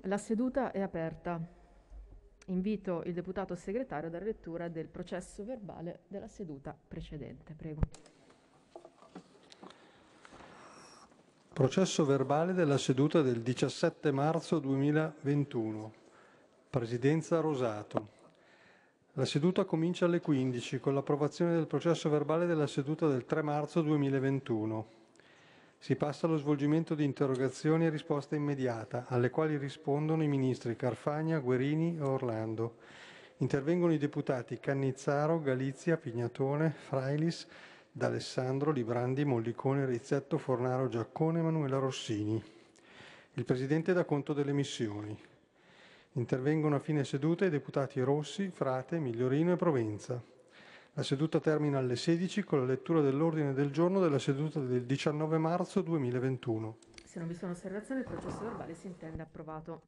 La seduta è aperta. Invito il deputato segretario a dare lettura del processo verbale della seduta precedente. Prego. Processo verbale della seduta del 17 marzo 2021. Presidenza Rosato. La seduta comincia alle 15 con l'approvazione del processo verbale della seduta del 3 marzo 2021. Si passa allo svolgimento di interrogazioni e risposta immediata, alle quali rispondono i ministri Carfagna, Guerini e Orlando. Intervengono i deputati Cannizzaro, Galizia, Pignatone, Frailis, D'Alessandro, Librandi, Mollicone, Rizzetto, Fornaro, Giaccone e Manuela Rossini. Il Presidente dà conto delle missioni. Intervengono a fine seduta i deputati Rossi, Frate, Migliorino e Provenza. La seduta termina alle 16 con la lettura dell'ordine del giorno della seduta del 19 marzo 2021. Se non vi sono osservazioni, il processo verbale si intende approvato.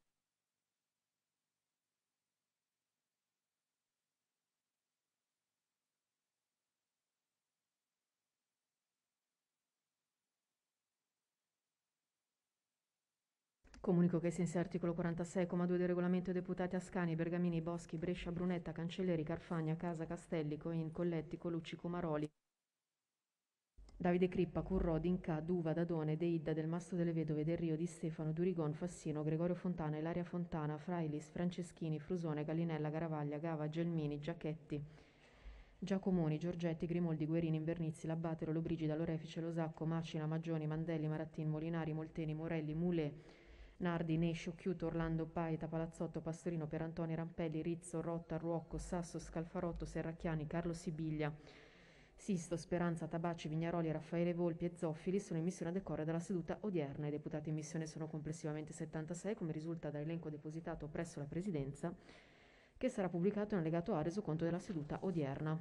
Comunico che ai sensi dell'articolo 46,2 del regolamento dei deputati Ascani, Bergamini, Boschi, Brescia, Brunetta, Cancelleri, Carfagna, Casa, Castelli, Coin, Colletti, Colucci, Comaroli, Davide Crippa, Currò, D'Inca, Duva, Dadone, Deidda, Del Mastro delle Vedove, Del Rio, Di Stefano, Durigon, Fassino, Gregorio Fontana, Ilaria Fontana, Frailis, Franceschini, Frusone, Gallinella, Garavaglia, Gava, Gelmini, Giachetti, Giacomoni, Giorgetti, Grimoldi, Guerini, Invernizzi, Labbatero, Lobrigida, Lorefice, Losacco, Macina, Maggioni, Mandelli, Marattin, Molinari, Molteni, Morelli, Mulè, Nardi, Nescio, Chiuto, Orlando, Paita, Palazzotto, Pastorino, Perantoni, Rampelli, Rizzo, Rotta, Ruocco, Sasso, Scalfarotto, Serracchiani, Carlo Sibiglia, Sisto, Speranza, Tabacci, Vignaroli, Raffaele Volpi e Zoffili sono in missione a decorrere dalla seduta odierna. I deputati in missione sono complessivamente 76, come risulta dall'elenco depositato presso la Presidenza, che sarà pubblicato in allegato A resoconto della seduta odierna.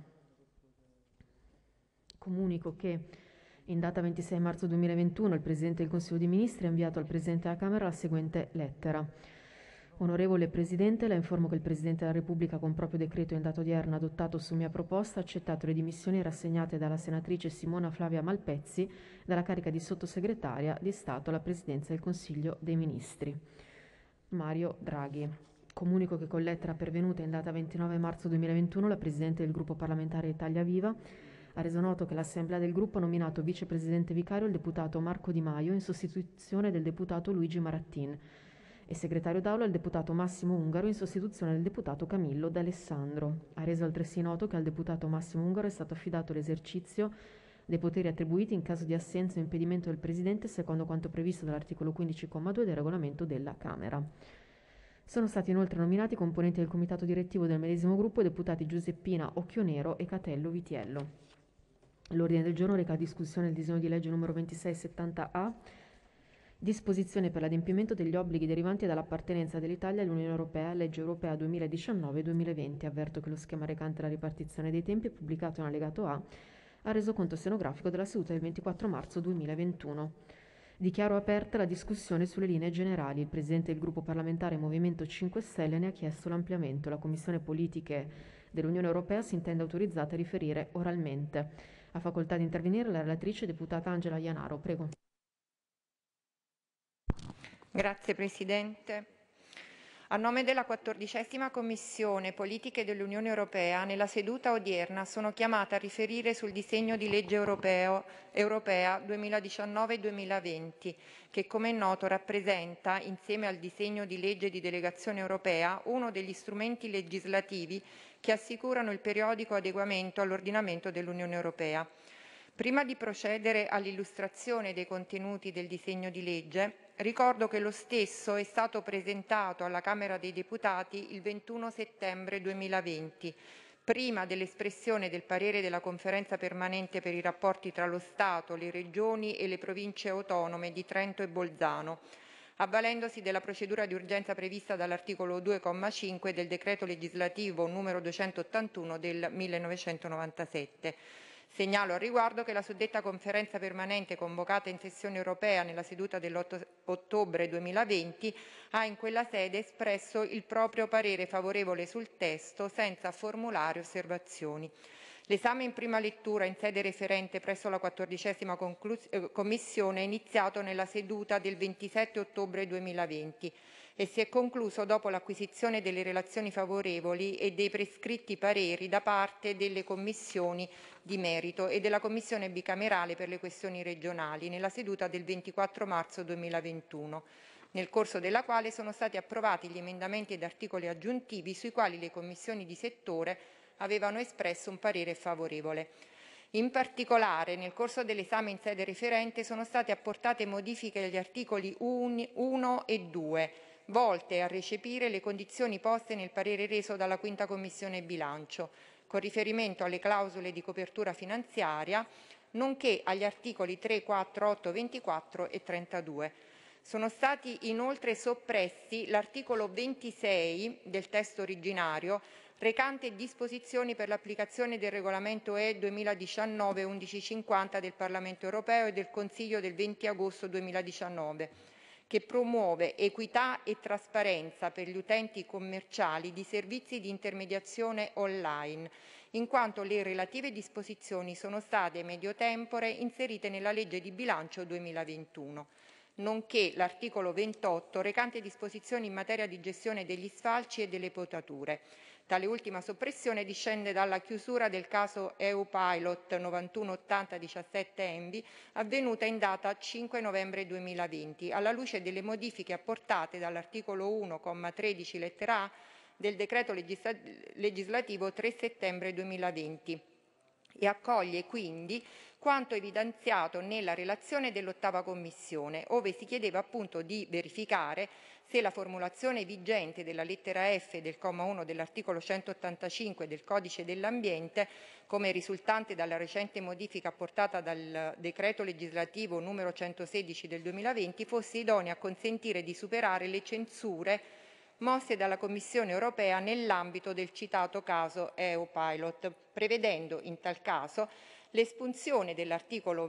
Comunico che in data 26 marzo 2021 il Presidente del Consiglio dei Ministri ha inviato al Presidente della Camera la seguente lettera. Onorevole Presidente, la informo che il Presidente della Repubblica con proprio decreto in data odierna adottato su mia proposta ha accettato le dimissioni rassegnate dalla senatrice Simona Flavia Malpezzi dalla carica di sottosegretaria di Stato alla Presidenza del Consiglio dei Ministri. Mario Draghi. Comunico che con lettera pervenuta in data 29 marzo 2021 la Presidente del Gruppo parlamentare Italia Viva ha reso noto che l'Assemblea del Gruppo ha nominato vicepresidente vicario il deputato Marco Di Maio in sostituzione del deputato Luigi Marattin e segretario d'Aula il deputato Massimo Ungaro in sostituzione del deputato Camillo D'Alessandro. Ha reso altresì noto che al deputato Massimo Ungaro è stato affidato l'esercizio dei poteri attribuiti in caso di assenza o impedimento del Presidente secondo quanto previsto dall'articolo 15,2 del regolamento della Camera. Sono stati inoltre nominati componenti del comitato direttivo del medesimo gruppo i deputati Giuseppina Occhionero e Catello Vitiello. L'ordine del giorno reca discussione del disegno di legge numero 2670A, disposizione per l'adempimento degli obblighi derivanti dall'appartenenza dell'Italia all'Unione Europea, legge europea 2019-2020. Avverto che lo schema recante la ripartizione dei tempi è pubblicato in allegato A al resoconto stenografico della seduta del 24 marzo 2021. Dichiaro aperta la discussione sulle linee generali. Il Presidente del Gruppo parlamentare Movimento 5 Stelle ne ha chiesto l'ampliamento. La Commissione Politiche dell'Unione Europea si intende autorizzata a riferire oralmente. Ha facoltà di intervenire la relatrice deputata Angela Ianaro. Prego. Grazie Presidente. A nome della 14ª Commissione Politiche dell'Unione Europea, nella seduta odierna sono chiamata a riferire sul disegno di legge europea 2019-2020, che come è noto rappresenta, insieme al disegno di legge di delegazione europea, uno degli strumenti legislativi che assicurano il periodico adeguamento all'ordinamento dell'Unione Europea. Prima di procedere all'illustrazione dei contenuti del disegno di legge, ricordo che lo stesso è stato presentato alla Camera dei Deputati il 21 settembre 2020, prima dell'espressione del parere della Conferenza permanente per i rapporti tra lo Stato, le Regioni e le Province autonome di Trento e Bolzano, avvalendosi della procedura di urgenza prevista dall'articolo 2,5 del decreto legislativo numero 281 del 1997. Segnalo al riguardo che la suddetta conferenza permanente convocata in sessione europea nella seduta dell'8 ottobre 2020 ha in quella sede espresso il proprio parere favorevole sul testo senza formulare osservazioni. L'esame in prima lettura in sede referente presso la 14ª Commissione è iniziato nella seduta del 27 ottobre 2020. e si è concluso dopo l'acquisizione delle relazioni favorevoli e dei prescritti pareri da parte delle commissioni di merito e della Commissione bicamerale per le questioni regionali nella seduta del 24 marzo 2021, nel corso della quale sono stati approvati gli emendamenti ed articoli aggiuntivi sui quali le commissioni di settore avevano espresso un parere favorevole. In particolare, nel corso dell'esame in sede referente sono state apportate modifiche agli articoli 1 e 2, volte a recepire le condizioni poste nel parere reso dalla Quinta Commissione Bilancio, con riferimento alle clausole di copertura finanziaria, nonché agli articoli 3, 4, 8, 24 e 32. Sono stati inoltre soppressi l'articolo 26 del testo originario, recante disposizioni per l'applicazione del regolamento UE 2019/1150 del Parlamento europeo e del Consiglio del 20 agosto 2019, che promuove equità e trasparenza per gli utenti commerciali di servizi di intermediazione online, in quanto le relative disposizioni sono state medio tempore inserite nella legge di bilancio 2021. Nonché l'articolo 28 recante disposizioni in materia di gestione degli sfalci e delle potature. Tale ultima soppressione discende dalla chiusura del caso EU Pilot 918017 ENVI avvenuta in data 5 novembre 2020, alla luce delle modifiche apportate dall'articolo 1,13 lettera A del decreto legislativo 3 settembre 2020 e accoglie quindi quanto evidenziato nella relazione dell'8ª Commissione, ove si chiedeva appunto di verificare se la formulazione vigente della lettera F del comma 1 dell'articolo 185 del Codice dell'Ambiente, come risultante dalla recente modifica apportata dal decreto legislativo numero 116 del 2020, fosse idonea a consentire di superare le censure mosse dalla Commissione europea nell'ambito del citato caso EU Pilot, prevedendo in tal caso l'espunzione dell'articolo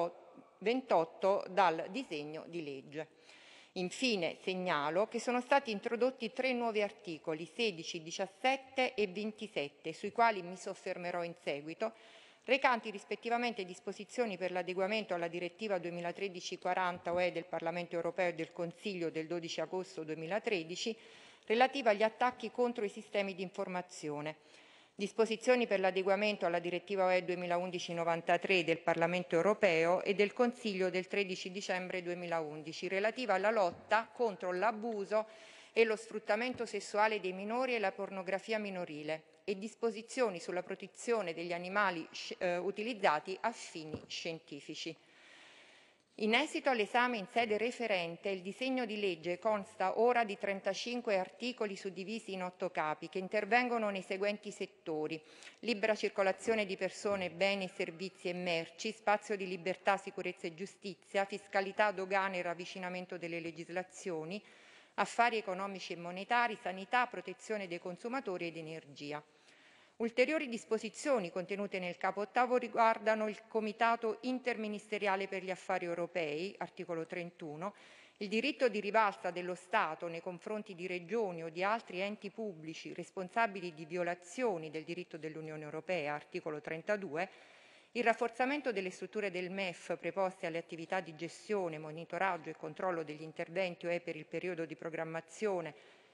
28 dal disegno di legge. Infine segnalo che sono stati introdotti 3 nuovi articoli, 16, 17 e 27, sui quali mi soffermerò in seguito, recanti rispettivamente disposizioni per l'adeguamento alla direttiva 2013/40 UE del Parlamento europeo e del Consiglio del 12 agosto 2013, relativa agli attacchi contro i sistemi di informazione, disposizioni per l'adeguamento alla direttiva UE 2011/93 del Parlamento europeo e del Consiglio del 13 dicembre 2011, relativa alla lotta contro l'abuso e lo sfruttamento sessuale dei minori e la pornografia minorile, e disposizioni sulla protezione degli animali utilizzati a fini scientifici. In esito all'esame in sede referente, il disegno di legge consta ora di 35 articoli suddivisi in 8 capi che intervengono nei seguenti settori: libera circolazione di persone, beni, servizi e merci, spazio di libertà, sicurezza e giustizia, fiscalità, dogane e ravvicinamento delle legislazioni, affari economici e monetari, sanità, protezione dei consumatori ed energia. Ulteriori disposizioni contenute nel capo ottavo riguardano il Comitato interministeriale per gli affari europei, articolo 31, il diritto di rivalsa dello Stato nei confronti di regioni o di altri enti pubblici responsabili di violazioni del diritto dell'Unione europea, articolo 32, il rafforzamento delle strutture del MEF preposte alle attività di gestione, monitoraggio e controllo degli interventi UE per il periodo di programmazione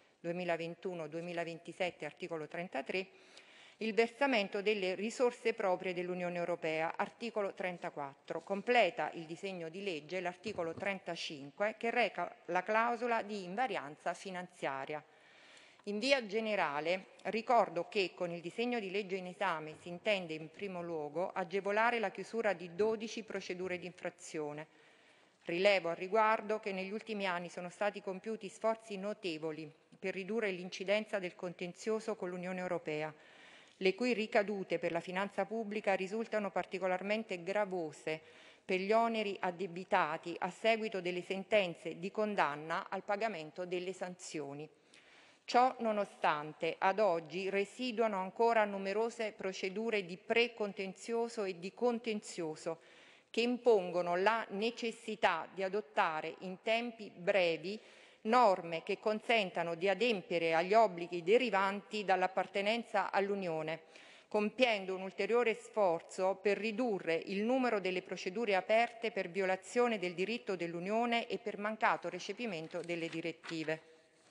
2021-2027, articolo 33, il versamento delle risorse proprie dell'Unione europea, articolo 34. Completa il disegno di legge l'articolo 35 che reca la clausola di invarianza finanziaria. In via generale ricordo che con il disegno di legge in esame si intende in primo luogo agevolare la chiusura di 12 procedure di infrazione. Rilevo al riguardo che negli ultimi anni sono stati compiuti sforzi notevoli per ridurre l'incidenza del contenzioso con l'Unione europea, le cui ricadute per la finanza pubblica risultano particolarmente gravose per gli oneri addebitati a seguito delle sentenze di condanna al pagamento delle sanzioni. Ciò nonostante, ad oggi residuano ancora numerose procedure di precontenzioso e di contenzioso che impongono la necessità di adottare in tempi brevi norme che consentano di adempiere agli obblighi derivanti dall'appartenenza all'Unione, compiendo un ulteriore sforzo per ridurre il numero delle procedure aperte per violazione del diritto dell'Unione e per mancato recepimento delle direttive.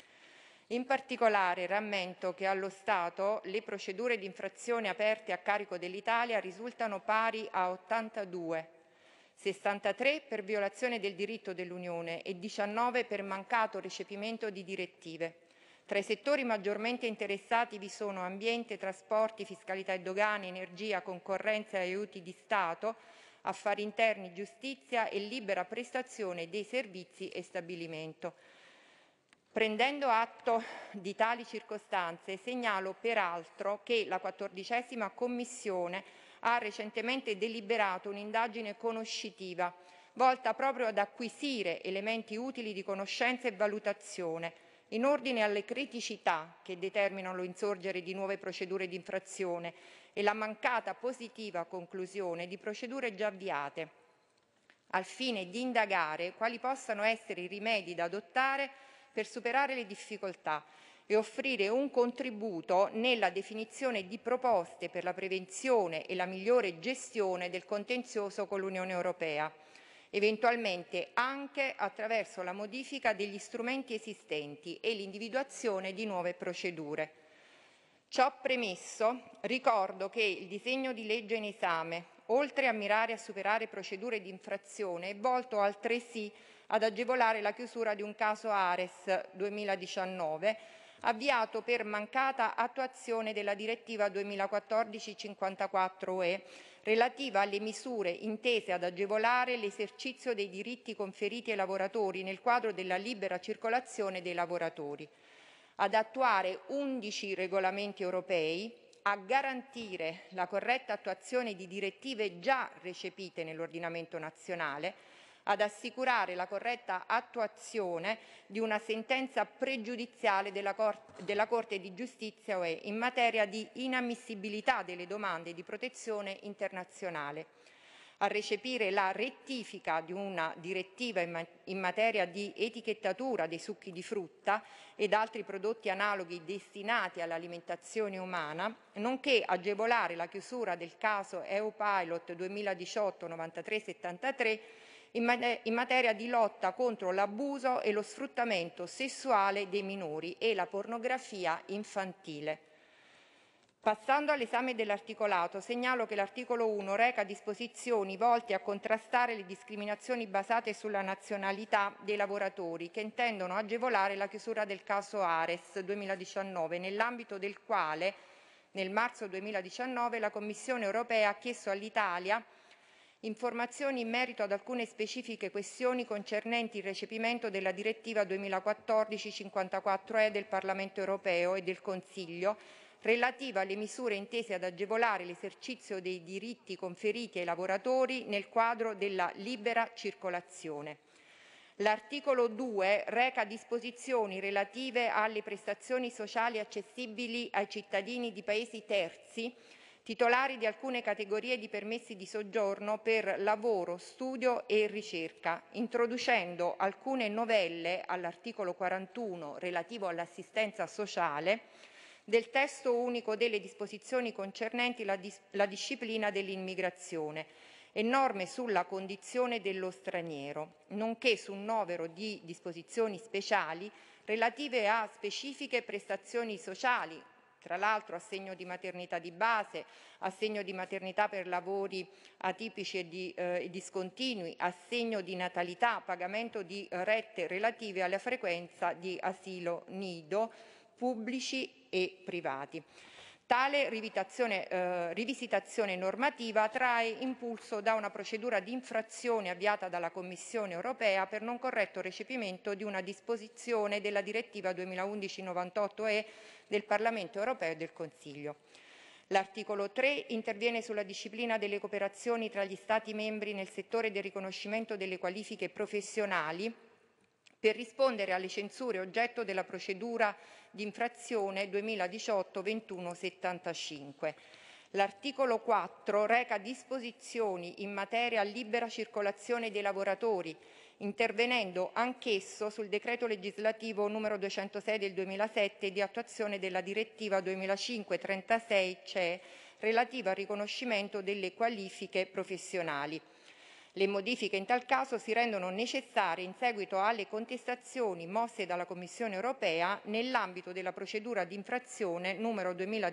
In particolare rammento che allo Stato le procedure di infrazione aperte a carico dell'Italia risultano pari a 82, 63 per violazione del diritto dell'Unione e 19 per mancato recepimento di direttive. Tra i settori maggiormente interessati vi sono ambiente, trasporti, fiscalità e dogane, energia, concorrenza e aiuti di Stato, affari interni, giustizia e libera prestazione dei servizi e stabilimento. Prendendo atto di tali circostanze, segnalo peraltro che la 14ª Commissione ha recentemente deliberato un'indagine conoscitiva volta proprio ad acquisire elementi utili di conoscenza e valutazione in ordine alle criticità che determinano l'insorgere di nuove procedure di infrazione e la mancata positiva conclusione di procedure già avviate, al fine di indagare quali possano essere i rimedi da adottare per superare le difficoltà e offrire un contributo nella definizione di proposte per la prevenzione e la migliore gestione del contenzioso con l'Unione Europea, eventualmente anche attraverso la modifica degli strumenti esistenti e l'individuazione di nuove procedure. Ciò premesso, ricordo che il disegno di legge in esame, oltre a mirare a superare procedure di infrazione, è volto altresì ad agevolare la chiusura di un caso Ares 2019, avviato per mancata attuazione della direttiva 2014/54/UE relativa alle misure intese ad agevolare l'esercizio dei diritti conferiti ai lavoratori nel quadro della libera circolazione dei lavoratori, ad attuare 11 regolamenti europei, a garantire la corretta attuazione di direttive già recepite nell'ordinamento nazionale, ad assicurare la corretta attuazione di una sentenza pregiudiziale della Corte di giustizia UE in materia di inammissibilità delle domande di protezione internazionale, a recepire la rettifica di una direttiva in materia di etichettatura dei succhi di frutta ed altri prodotti analoghi destinati all'alimentazione umana, nonché agevolare la chiusura del caso EU Pilot 2018/9373 in materia di lotta contro l'abuso e lo sfruttamento sessuale dei minori e la pornografia infantile. Passando all'esame dell'articolato, segnalo che l'articolo 1 reca disposizioni volte a contrastare le discriminazioni basate sulla nazionalità dei lavoratori che intendono agevolare la chiusura del caso Ares 2019, nell'ambito del quale nel marzo 2019 la Commissione europea ha chiesto all'Italia informazioni in merito ad alcune specifiche questioni concernenti il recepimento della direttiva 2014/54/UE del Parlamento europeo e del Consiglio relativa alle misure intese ad agevolare l'esercizio dei diritti conferiti ai lavoratori nel quadro della libera circolazione. L'articolo 2 reca disposizioni relative alle prestazioni sociali accessibili ai cittadini di Paesi terzi titolari di alcune categorie di permessi di soggiorno per lavoro, studio e ricerca, introducendo alcune novelle all'articolo 41 relativo all'assistenza sociale del testo unico delle disposizioni concernenti la disciplina dell'immigrazione e norme sulla condizione dello straniero, nonché su un novero di disposizioni speciali relative a specifiche prestazioni sociali, tra l'altro assegno di maternità di base, assegno di maternità per lavori atipici e discontinui, assegno di natalità, pagamento di rette relative alla frequenza di asilo nido, pubblici e privati. Tale rivisitazione normativa trae impulso da una procedura di infrazione avviata dalla Commissione europea per non corretto recepimento di una disposizione della direttiva 2011/98/UE del Parlamento europeo e del Consiglio. L'articolo 3 interviene sulla disciplina delle cooperazioni tra gli Stati membri nel settore del riconoscimento delle qualifiche professionali per rispondere alle censure oggetto della procedura di infrazione 2018/2175. L'articolo 4 reca disposizioni in materia libera circolazione dei lavoratori, intervenendo anch'esso sul decreto legislativo numero 206 del 2007 di attuazione della direttiva 2005/36/CE relativa al riconoscimento delle qualifiche professionali. Le modifiche in tal caso si rendono necessarie in seguito alle contestazioni mosse dalla Commissione europea nell'ambito della procedura di infrazione numero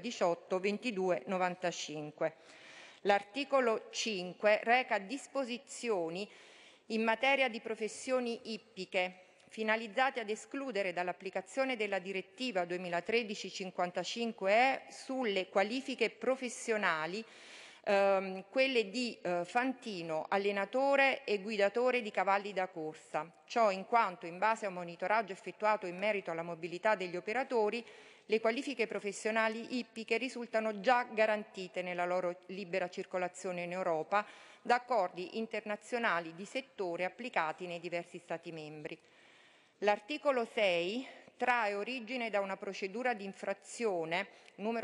2018-2295. L'articolo 5 reca disposizioni in materia di professioni ippiche, finalizzate ad escludere dall'applicazione della direttiva 2013/55/UE sulle qualifiche professionali quelle di fantino, allenatore e guidatore di cavalli da corsa. Ciò in quanto, in base a un monitoraggio effettuato in merito alla mobilità degli operatori, le qualifiche professionali ippiche risultano già garantite nella loro libera circolazione in Europa da accordi internazionali di settore applicati nei diversi Stati membri. L'articolo 6 trae origine da una procedura di infrazione numero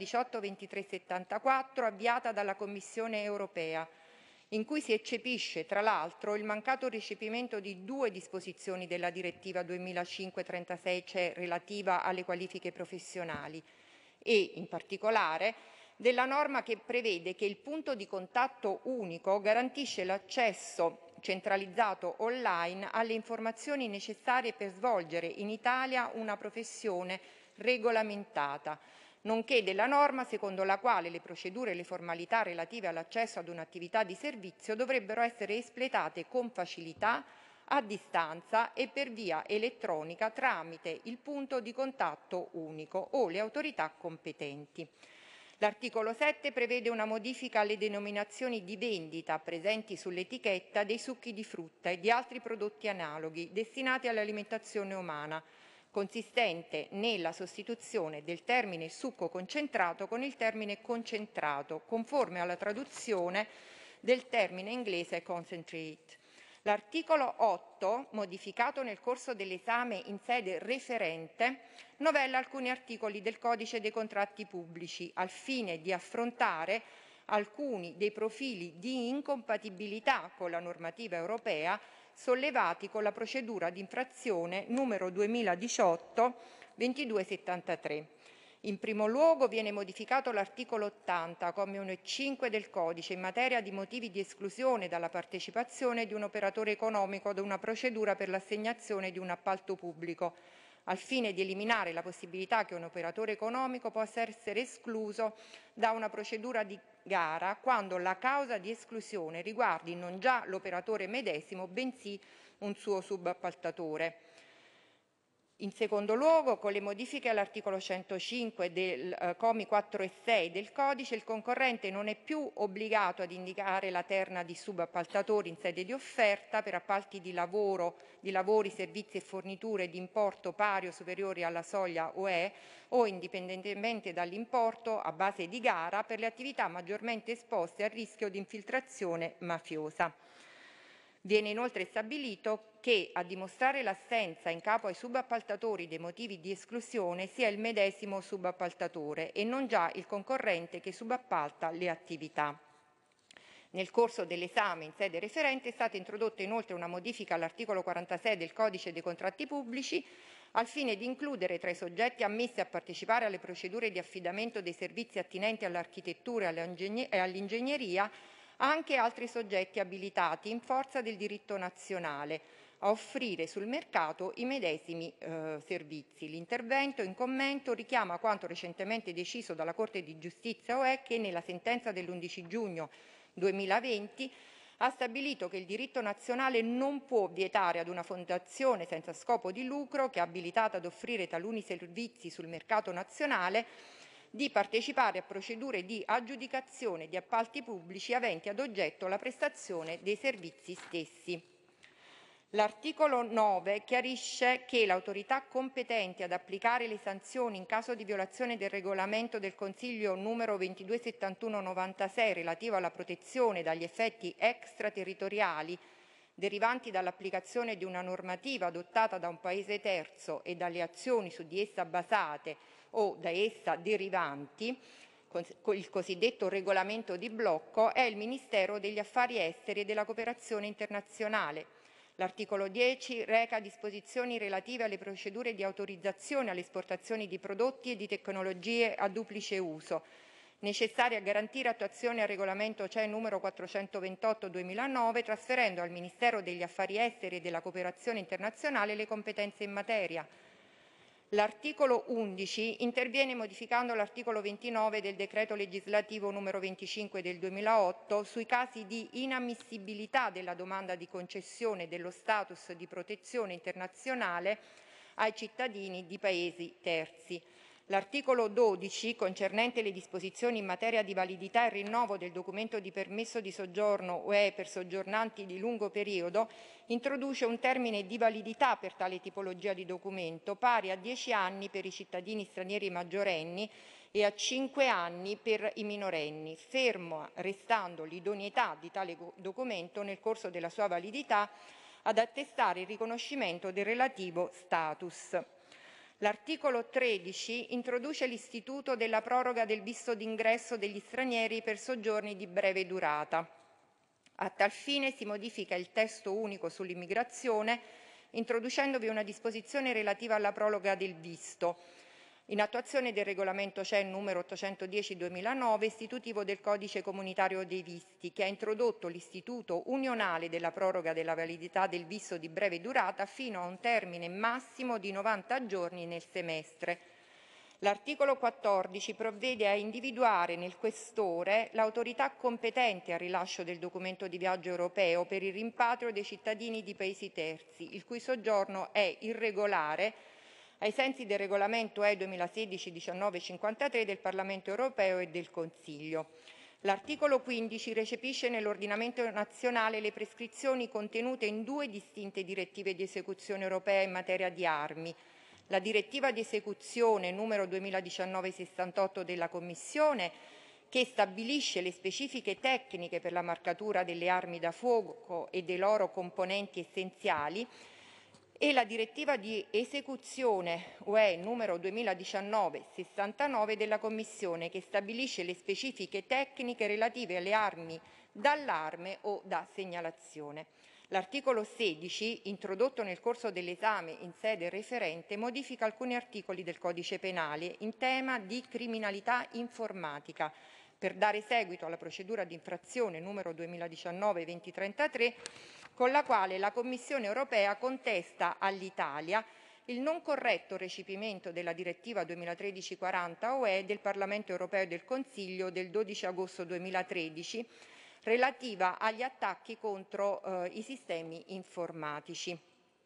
2018-2374 avviata dalla Commissione europea, in cui si eccepisce, tra l'altro, il mancato recepimento di 2 disposizioni della direttiva 2005/36/CE relativa alle qualifiche professionali e, in particolare, della norma che prevede che il punto di contatto unico garantisce l'accesso centralizzato online alle informazioni necessarie per svolgere in Italia una professione regolamentata, nonché della norma secondo la quale le procedure e le formalità relative all'accesso ad un'attività di servizio dovrebbero essere espletate con facilità, a distanza e per via elettronica tramite il punto di contatto unico o le autorità competenti. L'articolo 7 prevede una modifica alle denominazioni di vendita presenti sull'etichetta dei succhi di frutta e di altri prodotti analoghi destinati all'alimentazione umana, consistente nella sostituzione del termine succo concentrato con il termine concentrato, conforme alla traduzione del termine inglese concentrate. L'articolo 8, modificato nel corso dell'esame in sede referente, novella alcuni articoli del Codice dei contratti pubblici al fine di affrontare alcuni dei profili di incompatibilità con la normativa europea sollevati con la procedura di infrazione numero 2018-2273. In primo luogo viene modificato l'articolo 80, commi 1 e 5 del Codice in materia di motivi di esclusione dalla partecipazione di un operatore economico ad una procedura per l'assegnazione di un appalto pubblico, al fine di eliminare la possibilità che un operatore economico possa essere escluso da una procedura di gara quando la causa di esclusione riguardi non già l'operatore medesimo, bensì un suo subappaltatore. In secondo luogo, con le modifiche all'articolo 105 del commi 4 e 6 del Codice, il concorrente non è più obbligato ad indicare la terna di subappaltatori in sede di offerta per appalti di lavori, servizi e forniture di importo pari o superiori alla soglia UE o indipendentemente dall'importo a base di gara per le attività maggiormente esposte al rischio di infiltrazione mafiosa. Viene inoltre stabilito che a dimostrare l'assenza in capo ai subappaltatori dei motivi di esclusione sia il medesimo subappaltatore e non già il concorrente che subappalta le attività. Nel corso dell'esame in sede referente è stata introdotta inoltre una modifica all'articolo 46 del Codice dei contratti pubblici al fine di includere tra i soggetti ammessi a partecipare alle procedure di affidamento dei servizi attinenti all'architettura e all'ingegneria anche altri soggetti abilitati in forza del diritto nazionale a offrire sul mercato i medesimi servizi. L'intervento in commento richiama quanto recentemente deciso dalla Corte di Giustizia UE che nella sentenza dell'11 giugno 2020 ha stabilito che il diritto nazionale non può vietare ad una fondazione senza scopo di lucro che è abilitata ad offrire taluni servizi sul mercato nazionale di partecipare a procedure di aggiudicazione di appalti pubblici aventi ad oggetto la prestazione dei servizi stessi. L'articolo 9 chiarisce che l'autorità competente ad applicare le sanzioni in caso di violazione del regolamento del Consiglio numero 2271/96 relativo alla protezione dagli effetti extraterritoriali derivanti dall'applicazione di una normativa adottata da un Paese terzo e dalle azioni su di essa basate o da essa derivanti, il cosiddetto regolamento di blocco, è il Ministero degli Affari Esteri e della Cooperazione Internazionale. L'articolo 10 reca disposizioni relative alle procedure di autorizzazione alle esportazioni di prodotti e di tecnologie a duplice uso. necessarie a garantire attuazione al regolamento CE numero 428/2009, trasferendo al Ministero degli Affari Esteri e della Cooperazione Internazionale le competenze in materia. L'articolo 11 interviene modificando l'articolo 29 del decreto legislativo numero 25 del 2008 sui casi di inammissibilità della domanda di concessione dello status di protezione internazionale ai cittadini di Paesi terzi. L'articolo 12, concernente le disposizioni in materia di validità e rinnovo del documento di permesso di soggiorno UE per soggiornanti di lungo periodo, introduce un termine di validità per tale tipologia di documento pari a 10 anni per i cittadini stranieri maggiorenni e a 5 anni per i minorenni, fermo restando l'idoneità di tale documento nel corso della sua validità ad attestare il riconoscimento del relativo status. L'articolo 13 introduce l'istituto della proroga del visto d'ingresso degli stranieri per soggiorni di breve durata. A tal fine si modifica il testo unico sull'immigrazione, introducendovi una disposizione relativa alla proroga del visto, in attuazione del regolamento CE numero 810/2009, istitutivo del Codice Comunitario dei Visti, che ha introdotto l'istituto unionale della proroga della validità del visto di breve durata fino a un termine massimo di 90 giorni nel semestre. L'articolo 14 provvede a individuare nel questore l'autorità competente al rilascio del documento di viaggio europeo per il rimpatrio dei cittadini di Paesi terzi, il cui soggiorno è irregolare ai sensi del regolamento UE 2016-1953 del Parlamento europeo e del Consiglio. L'articolo 15 recepisce nell'ordinamento nazionale le prescrizioni contenute in 2 distinte direttive di esecuzione europea in materia di armi. La direttiva di esecuzione numero 2019/68 della Commissione, che stabilisce le specifiche tecniche per la marcatura delle armi da fuoco e dei loro componenti essenziali, e la direttiva di esecuzione UE numero 2019/69 della Commissione, che stabilisce le specifiche tecniche relative alle armi d'allarme o da segnalazione. L'articolo 16, introdotto nel corso dell'esame in sede referente, modifica alcuni articoli del Codice Penale in tema di criminalità informatica, per dare seguito alla procedura di infrazione numero 2019/2033, con la quale la Commissione europea contesta all'Italia il non corretto recepimento della direttiva 2013/40 UE del Parlamento europeo e del Consiglio del 12 agosto 2013 relativa agli attacchi contro i sistemi informatici.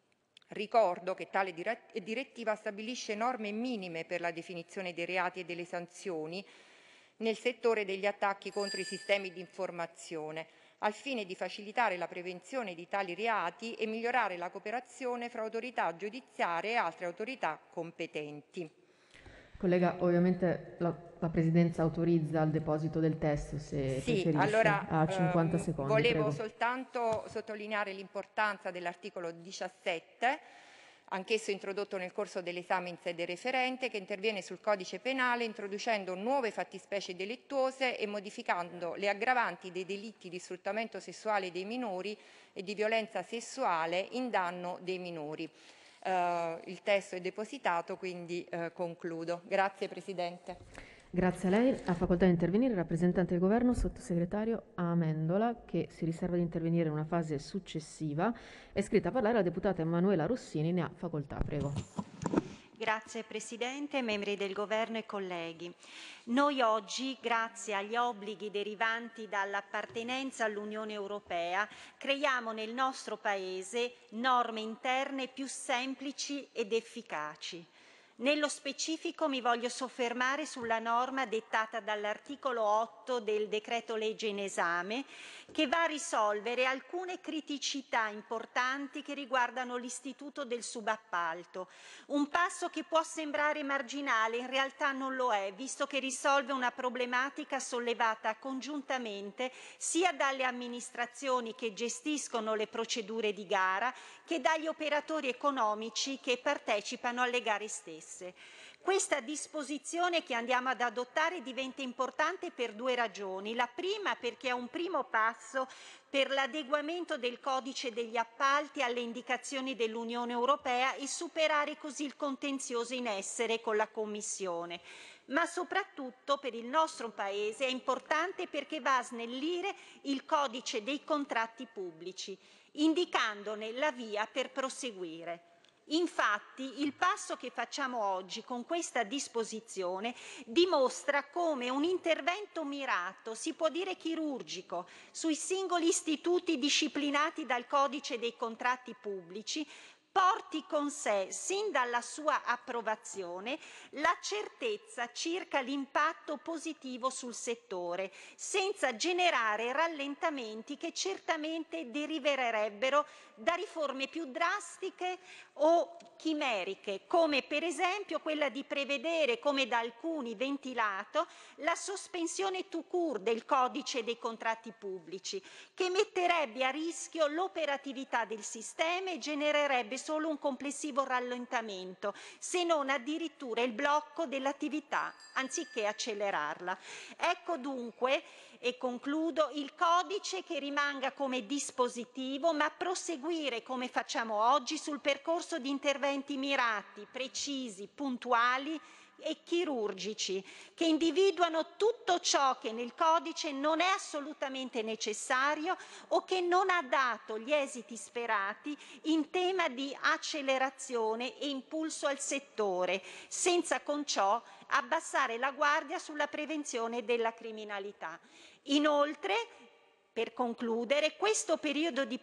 Ricordo che tale direttiva stabilisce norme minime per la definizione dei reati e delle sanzioni nel settore degli attacchi contro i sistemi di informazione, al fine di facilitare la prevenzione di tali reati e migliorare la cooperazione fra autorità giudiziarie e altre autorità competenti. Collega, ovviamente la Presidenza autorizza il deposito del testo, se preferisce. Allora, a 50 secondi. volevo prego. soltanto sottolineare l'importanza dell'articolo 17, anch'esso introdotto nel corso dell'esame in sede referente, che interviene sul codice penale introducendo nuove fattispecie delittuose e modificando le aggravanti dei delitti di sfruttamento sessuale dei minori e di violenza sessuale in danno dei minori. Il testo è depositato, quindi concludo. Grazie Presidente. Grazie a lei. Ha facoltà di intervenire il rappresentante del Governo, sottosegretario Amendola, che si riserva di intervenire in una fase successiva. È iscritta a parlare la deputata Emanuela Rossini, ne ha facoltà. Prego. Grazie Presidente, membri del Governo e colleghi. Noi oggi, grazie agli obblighi derivanti dall'appartenenza all'Unione Europea, creiamo nel nostro Paese norme interne più semplici ed efficaci. Nello specifico mi voglio soffermare sulla norma dettata dall'articolo 8 del decreto legge in esame, che va a risolvere alcune criticità importanti che riguardano l'istituto del subappalto. Un passo che può sembrare marginale, in realtà non lo è, visto che risolve una problematica sollevata congiuntamente sia dalle amministrazioni che gestiscono le procedure di gara che dagli operatori economici che partecipano alle gare stesse. Questa disposizione che andiamo ad adottare diventa importante per due ragioni. La prima perché è un primo passo per l'adeguamento del codice degli appalti alle indicazioni dell'Unione Europea e superare così il contenzioso in essere con la Commissione. Ma soprattutto per il nostro Paese è importante perché va a snellire il codice dei contratti pubblici, indicandone la via per proseguire. Infatti, il passo che facciamo oggi con questa disposizione dimostra come un intervento mirato, si può dire chirurgico, sui singoli istituti disciplinati dal Codice dei contratti pubblici porti con sé, sin dalla sua approvazione, la certezza circa l'impatto positivo sul settore, senza generare rallentamenti che certamente deriverebbero da riforme più drastiche o chimeriche, come per esempio quella di prevedere, come da alcuni ventilato, la sospensione tout court del codice dei contratti pubblici, che metterebbe a rischio l'operatività del sistema e genererebbe solo un complessivo rallentamento, se non addirittura il blocco dell'attività, anziché accelerarla. Ecco dunque, e concludo, il codice che rimanga come dispositivo, ma proseguire come facciamo oggi sul percorso di interventi mirati, precisi, puntuali e chirurgici, che individuano tutto ciò che nel codice non è assolutamente necessario o che non ha dato gli esiti sperati in tema di accelerazione e impulso al settore, senza con ciò abbassare la guardia sulla prevenzione della criminalità. Inoltre, per concludere, questo periodo di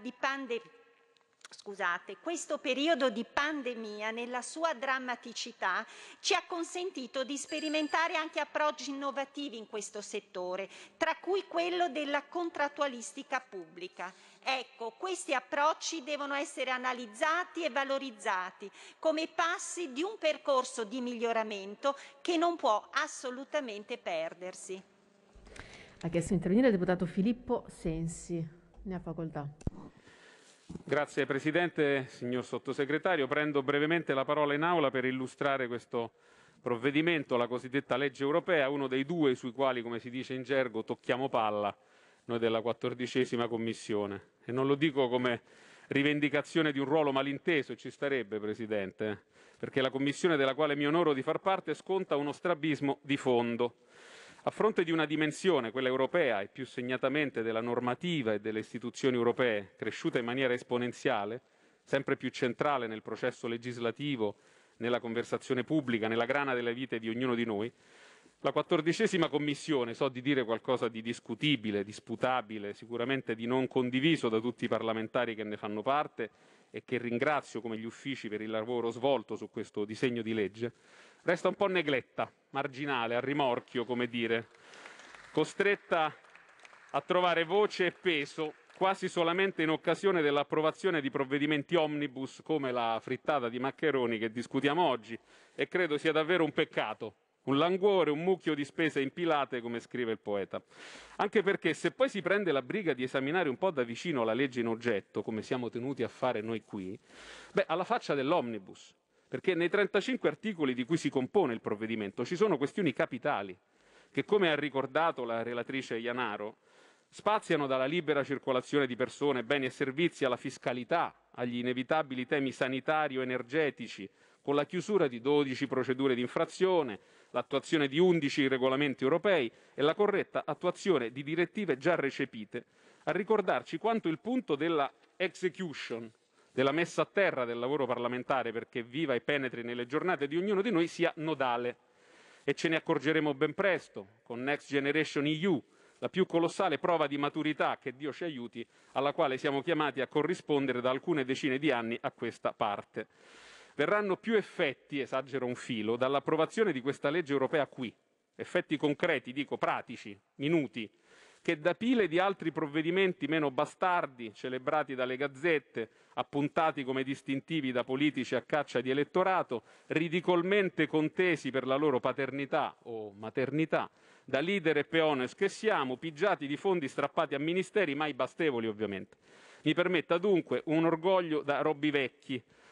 pandemia nella sua drammaticità ci ha consentito di sperimentare anche approcci innovativi in questo settore, tra cui quello della contrattualistica pubblica. Ecco, questi approcci devono essere analizzati e valorizzati come passi di un percorso di miglioramento che non può assolutamente perdersi. Ha chiesto di intervenire il deputato Filippo Sensi. Ne ha facoltà. Grazie Presidente, signor Sottosegretario. Prendo brevemente la parola in aula per illustrare questo provvedimento, la cosiddetta legge europea, uno dei due sui quali, come si dice in gergo, tocchiamo palla noi della 14ª Commissione. E non lo dico come rivendicazione di un ruolo malinteso, ci starebbe Presidente, perché la Commissione della quale mi onoro di far parte sconta uno strabismo di fondo. A fronte di una dimensione, quella europea, e più segnatamente della normativa e delle istituzioni europee, cresciuta in maniera esponenziale, sempre più centrale nel processo legislativo, nella conversazione pubblica, nella grana delle vite di ognuno di noi, la 14ª Commissione, so di dire qualcosa di discutibile, disputabile, sicuramente di non condiviso da tutti i parlamentari che ne fanno parte e che ringrazio come gli uffici per il lavoro svolto su questo disegno di legge, resta un po' negletta, marginale, a rimorchio, come dire, costretta a trovare voce e peso quasi solamente in occasione dell'approvazione di provvedimenti omnibus come la frittata di maccheroni che discutiamo oggi, e credo sia davvero un peccato, un languore, un mucchio di spese impilate, come scrive il poeta. Anche perché se poi si prende la briga di esaminare un po' da vicino la legge in oggetto, come siamo tenuti a fare noi qui, alla faccia dell'omnibus, perché nei 35 articoli di cui si compone il provvedimento ci sono questioni capitali che, come ha ricordato la relatrice Ianaro, spaziano dalla libera circolazione di persone, beni e servizi alla fiscalità, agli inevitabili temi sanitario-energetici, con la chiusura di 12 procedure di infrazione, l'attuazione di 11 regolamenti europei e la corretta attuazione di direttive già recepite, a ricordarci quanto il punto della execution, della messa a terra del lavoro parlamentare perché viva e penetri nelle giornate di ognuno di noi, sia nodale. E ce ne accorgeremo ben presto con Next Generation EU, la più colossale prova di maturità, che Dio ci aiuti, alla quale siamo chiamati a corrispondere da alcune decine di anni a questa parte. Verranno più effetti, esagero un filo, dall'approvazione di questa legge europea qui, effetti concreti, dico pratici, minuti, che da pile di altri provvedimenti meno bastardi, celebrati dalle gazzette, appuntati come distintivi da politici a caccia di elettorato, ridicolmente contesi per la loro paternità o maternità, da leader e peones che siamo, pigiati di fondi strappati a ministeri mai bastevoli ovviamente. Mi permetta dunque un orgoglio da robbivecchi,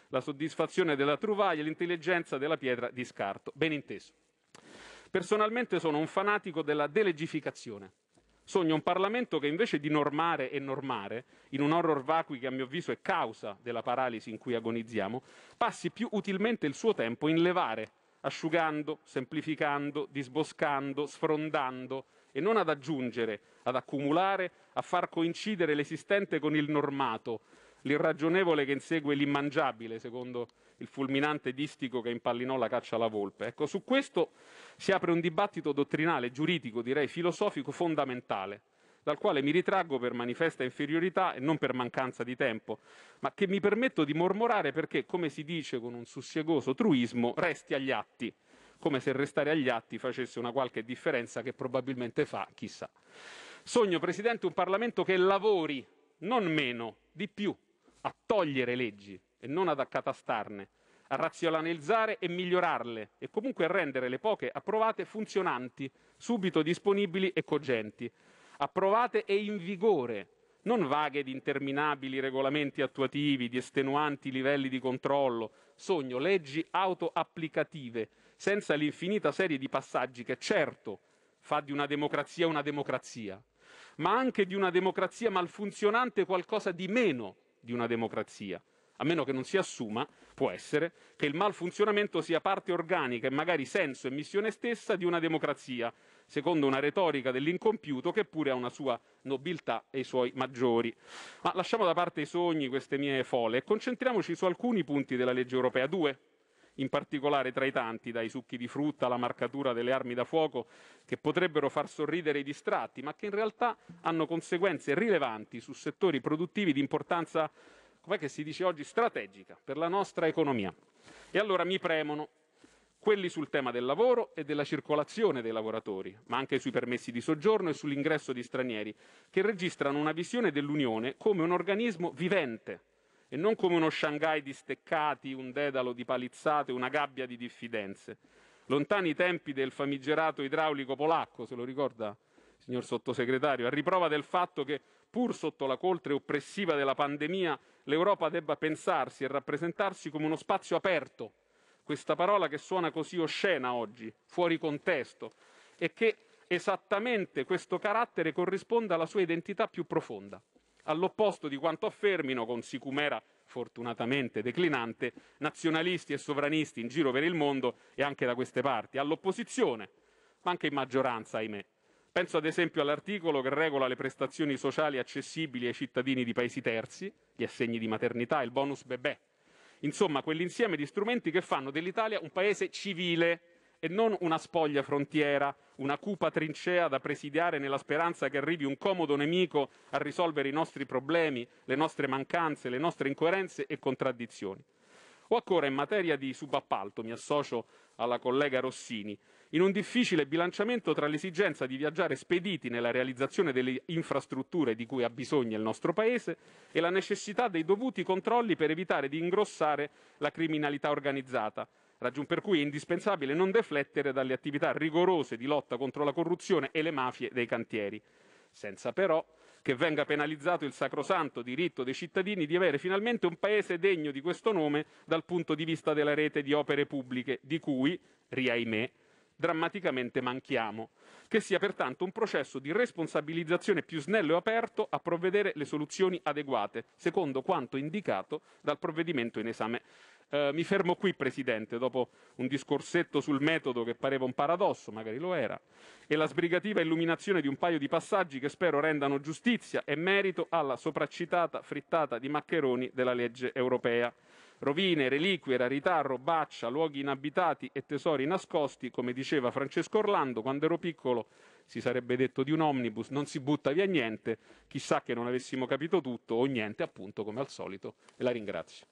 la soddisfazione della truvaglia, l'intelligenza della pietra di scarto. Ben inteso. Personalmente sono un fanatico della delegificazione. Sogno un Parlamento che invece di normare e normare, in un horror vacui che a mio avviso è causa della paralisi in cui agonizziamo, passi più utilmente il suo tempo in levare, asciugando, semplificando, disboscando, sfrondando e non ad aggiungere, ad accumulare, a far coincidere l'esistente con il normato, l'irragionevole che insegue l'immangiabile, secondo il fulminante distico che impallinò La caccia alla volpe. Ecco, su questo si apre un dibattito dottrinale, giuridico, direi filosofico fondamentale, dal quale mi ritraggo per manifesta inferiorità e non per mancanza di tempo, ma che mi permetto di mormorare perché, come si dice con un sussiegoso truismo, resti agli atti, come se restare agli atti facesse una qualche differenza che probabilmente fa, chissà. Sogno, Presidente, un Parlamento che lavori, non meno, di più, a togliere leggi e non ad accatastarne, a razionalizzare e migliorarle e comunque a rendere le poche approvate funzionanti, subito disponibili e cogenti, approvate e in vigore, non vaghe di interminabili regolamenti attuativi, di estenuanti livelli di controllo. Sogno leggi autoapplicative, senza l'infinita serie di passaggi che certo fa di una democrazia, ma anche di una democrazia malfunzionante qualcosa di meno di una democrazia, a meno che non si assuma, può essere, che il malfunzionamento sia parte organica e magari senso e missione stessa di una democrazia, secondo una retorica dell'incompiuto che pure ha una sua nobiltà e i suoi maggiori. Ma lasciamo da parte i sogni, queste mie fole, e concentriamoci su alcuni punti della legge europea, 2 in particolare tra i tanti, dai succhi di frutta alla marcatura delle armi da fuoco, che potrebbero far sorridere i distratti, ma che in realtà hanno conseguenze rilevanti su settori produttivi di importanza, com'è che si dice oggi, strategica per la nostra economia. E allora mi premono quelli sul tema del lavoro e della circolazione dei lavoratori, ma anche sui permessi di soggiorno e sull'ingresso di stranieri, che registrano una visione dell'Unione come un organismo vivente e non come uno Shanghai di steccati, un dedalo di palizzate, una gabbia di diffidenze. Lontani i tempi del famigerato idraulico polacco, se lo ricorda, signor Sottosegretario, a riprova del fatto che, pur sotto la coltre oppressiva della pandemia, l'Europa debba pensarsi e rappresentarsi come uno spazio aperto. Questa parola che suona così oscena oggi, fuori contesto, e che esattamente questo carattere corrisponda alla sua identità più profonda, all'opposto di quanto affermino, con sicumera fortunatamente declinante, nazionalisti e sovranisti in giro per il mondo e anche da queste parti, all'opposizione, ma anche in maggioranza, ahimè. Penso ad esempio all'articolo che regola le prestazioni sociali accessibili ai cittadini di paesi terzi, gli assegni di maternità, il bonus bebè. Insomma, quell'insieme di strumenti che fanno dell'Italia un paese civile e non una spoglia frontiera, una cupa trincea da presidiare nella speranza che arrivi un comodo nemico a risolvere i nostri problemi, le nostre mancanze, le nostre incoerenze e contraddizioni. O ancora in materia di subappalto, mi associo alla collega Rossini, in un difficile bilanciamento tra l'esigenza di viaggiare spediti nella realizzazione delle infrastrutture di cui ha bisogno il nostro Paese e la necessità dei dovuti controlli per evitare di ingrossare la criminalità organizzata, ragion per cui è indispensabile non deflettere dalle attività rigorose di lotta contro la corruzione e le mafie dei cantieri, senza però che venga penalizzato il sacrosanto diritto dei cittadini di avere finalmente un paese degno di questo nome dal punto di vista della rete di opere pubbliche, di cui, riahimè, drammaticamente manchiamo, che sia pertanto un processo di responsabilizzazione più snello e aperto a provvedere le soluzioni adeguate, secondo quanto indicato dal provvedimento in esame. Mi fermo qui, Presidente, dopo un discorsetto sul metodo che pareva un paradosso, magari lo era, e la sbrigativa illuminazione di un paio di passaggi che spero rendano giustizia e merito alla sopraccitata frittata di maccheroni della legge europea. Rovine, reliquie, rarità, robaccia, luoghi inabitati e tesori nascosti, come diceva Francesco Orlando, quando ero piccolo si sarebbe detto di un omnibus, non si butta via niente, chissà che non avessimo capito tutto o niente, appunto, come al solito. E la ringrazio.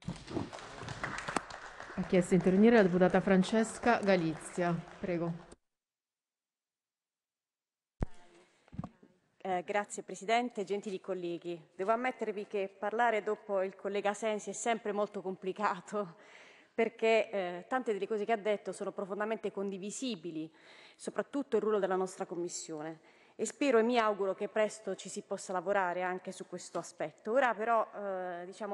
Ha chiesto di intervenire la deputata Francesca Galizia. Prego. Grazie Presidente, gentili colleghi. Devo ammettervi che parlare dopo il collega Sensi è sempre molto complicato perché tante delle cose che ha detto sono profondamente condivisibili, soprattutto il ruolo della nostra Commissione, e spero e mi auguro che presto ci si possa lavorare anche su questo aspetto. Ora però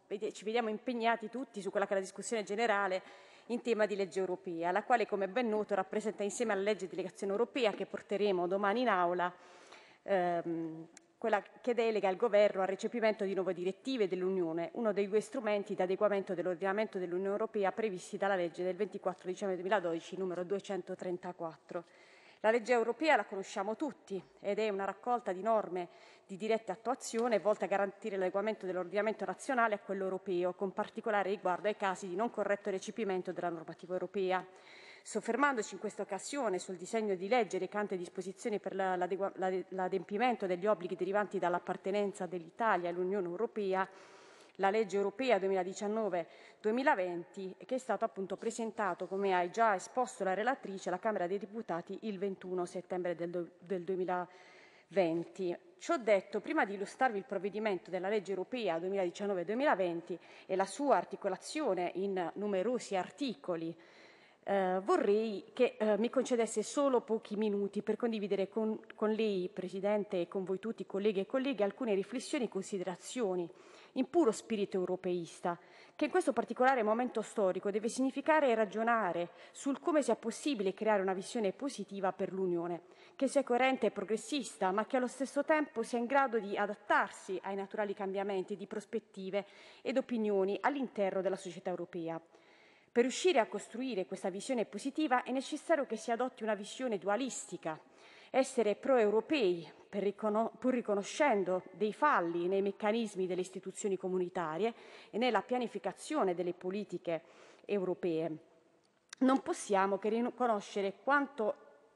ci vediamo impegnati tutti su quella che è la discussione generale in tema di legge europea, la quale, come ben noto, rappresenta insieme alla legge di delegazione europea che porteremo domani in aula, quella che delega il Governo al recepimento di nuove direttive dell'Unione, uno dei due strumenti di adeguamento dell'ordinamento dell'Unione Europea previsti dalla legge del 24 dicembre 2012, numero 234. La legge europea la conosciamo tutti ed è una raccolta di norme di diretta attuazione volte a garantire l'adeguamento dell'ordinamento nazionale a quello europeo, con particolare riguardo ai casi di non corretto recepimento della normativa europea. Soffermandoci in questa occasione sul disegno di legge recante disposizioni per l'adempimento degli obblighi derivanti dall'appartenenza dell'Italia all'Unione Europea, la legge europea 2019-2020, che è stato appunto presentato, come ha già esposto la relatrice, alla Camera dei Deputati il 21 settembre del 2020. Ciò detto, prima di illustrarvi il provvedimento della legge europea 2019-2020 e la sua articolazione in numerosi articoli, vorrei che mi concedesse solo pochi minuti per condividere con lei, Presidente, e con voi tutti, colleghe e colleghi, alcune riflessioni e considerazioni in puro spirito europeista, che in questo particolare momento storico deve significare ragionare sul come sia possibile creare una visione positiva per l'Unione, che sia coerente e progressista, ma che allo stesso tempo sia in grado di adattarsi ai naturali cambiamenti di prospettive ed opinioni all'interno della società europea. Per riuscire a costruire questa visione positiva è necessario che si adotti una visione dualistica, essere pro-europei, pur riconoscendo dei falli nei meccanismi delle istituzioni comunitarie e nella pianificazione delle politiche europee. Non possiamo che riconoscere quanto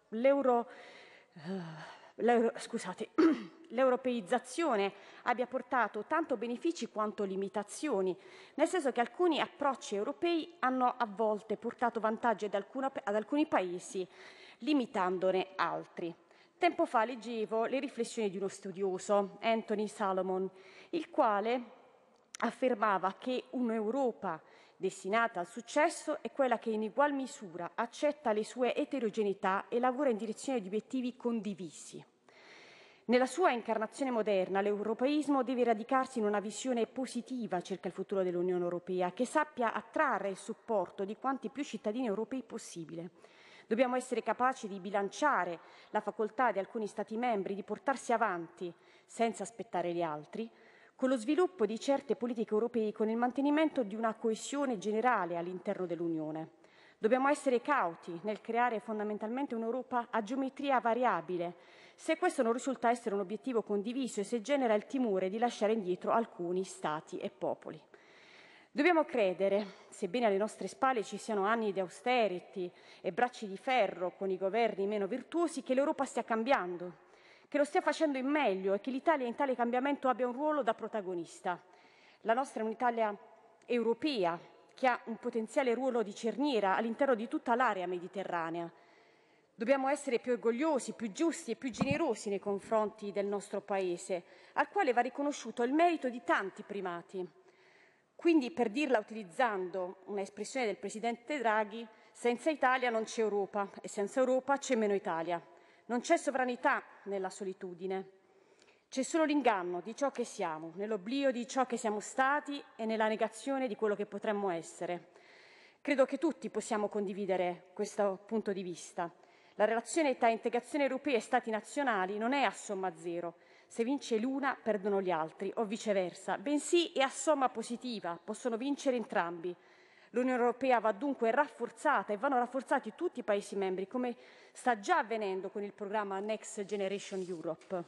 l'europeizzazione abbia portato tanto benefici quanto limitazioni, nel senso che alcuni approcci europei hanno a volte portato vantaggi ad alcuni paesi, limitandone altri. Tempo fa leggevo le riflessioni di uno studioso, Anthony Salomon, il quale affermava che un'Europa destinata al successo è quella che in ugual misura accetta le sue eterogeneità e lavora in direzione di obiettivi condivisi. Nella sua incarnazione moderna, l'europeismo deve radicarsi in una visione positiva circa il futuro dell'Unione Europea, che sappia attrarre il supporto di quanti più cittadini europei possibile. Dobbiamo essere capaci di bilanciare la facoltà di alcuni Stati membri di portarsi avanti, senza aspettare gli altri, con lo sviluppo di certe politiche europee, con il mantenimento di una coesione generale all'interno dell'Unione. Dobbiamo essere cauti nel creare fondamentalmente un'Europa a geometria variabile, se questo non risulta essere un obiettivo condiviso e se genera il timore di lasciare indietro alcuni Stati e popoli. Dobbiamo credere, sebbene alle nostre spalle ci siano anni di austerity e bracci di ferro con i governi meno virtuosi, che l'Europa stia cambiando, che lo stia facendo in meglio e che l'Italia in tale cambiamento abbia un ruolo da protagonista. La nostra è un'Italia europea che ha un potenziale ruolo di cerniera all'interno di tutta l'area mediterranea. Dobbiamo essere più orgogliosi, più giusti e più generosi nei confronti del nostro Paese, al quale va riconosciuto il merito di tanti primati. Quindi, per dirla utilizzando un'espressione del Presidente Draghi, senza Italia non c'è Europa e senza Europa c'è meno Italia. Non c'è sovranità nella solitudine. C'è solo l'inganno di ciò che siamo, nell'oblio di ciò che siamo stati e nella negazione di quello che potremmo essere. Credo che tutti possiamo condividere questo punto di vista. La relazione tra integrazione europea e Stati nazionali non è a somma zero. Se vince l'una, perdono gli altri, o viceversa, bensì è a somma positiva, possono vincere entrambi. L'Unione Europea va dunque rafforzata e vanno rafforzati tutti i Paesi membri, come sta già avvenendo con il programma Next Generation Europe.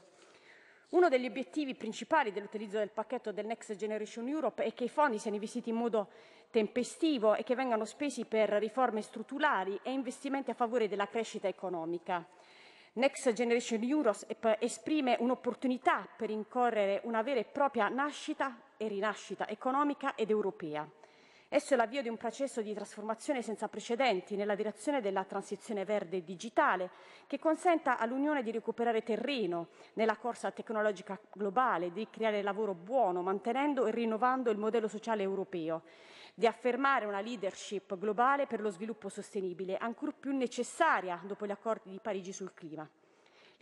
Uno degli obiettivi principali dell'utilizzo del pacchetto del Next Generation Europe è che i fondi siano investiti in modo tempestivo e che vengano spesi per riforme strutturali e investimenti a favore della crescita economica. Next Generation Europe esprime un'opportunità per incorrere una vera e propria nascita e rinascita economica ed europea. Esso è l'avvio di un processo di trasformazione senza precedenti nella direzione della transizione verde e digitale, che consenta all'Unione di recuperare terreno nella corsa tecnologica globale, di creare lavoro buono, mantenendo e rinnovando il modello sociale europeo, di affermare una leadership globale per lo sviluppo sostenibile, ancor più necessaria dopo gli accordi di Parigi sul clima.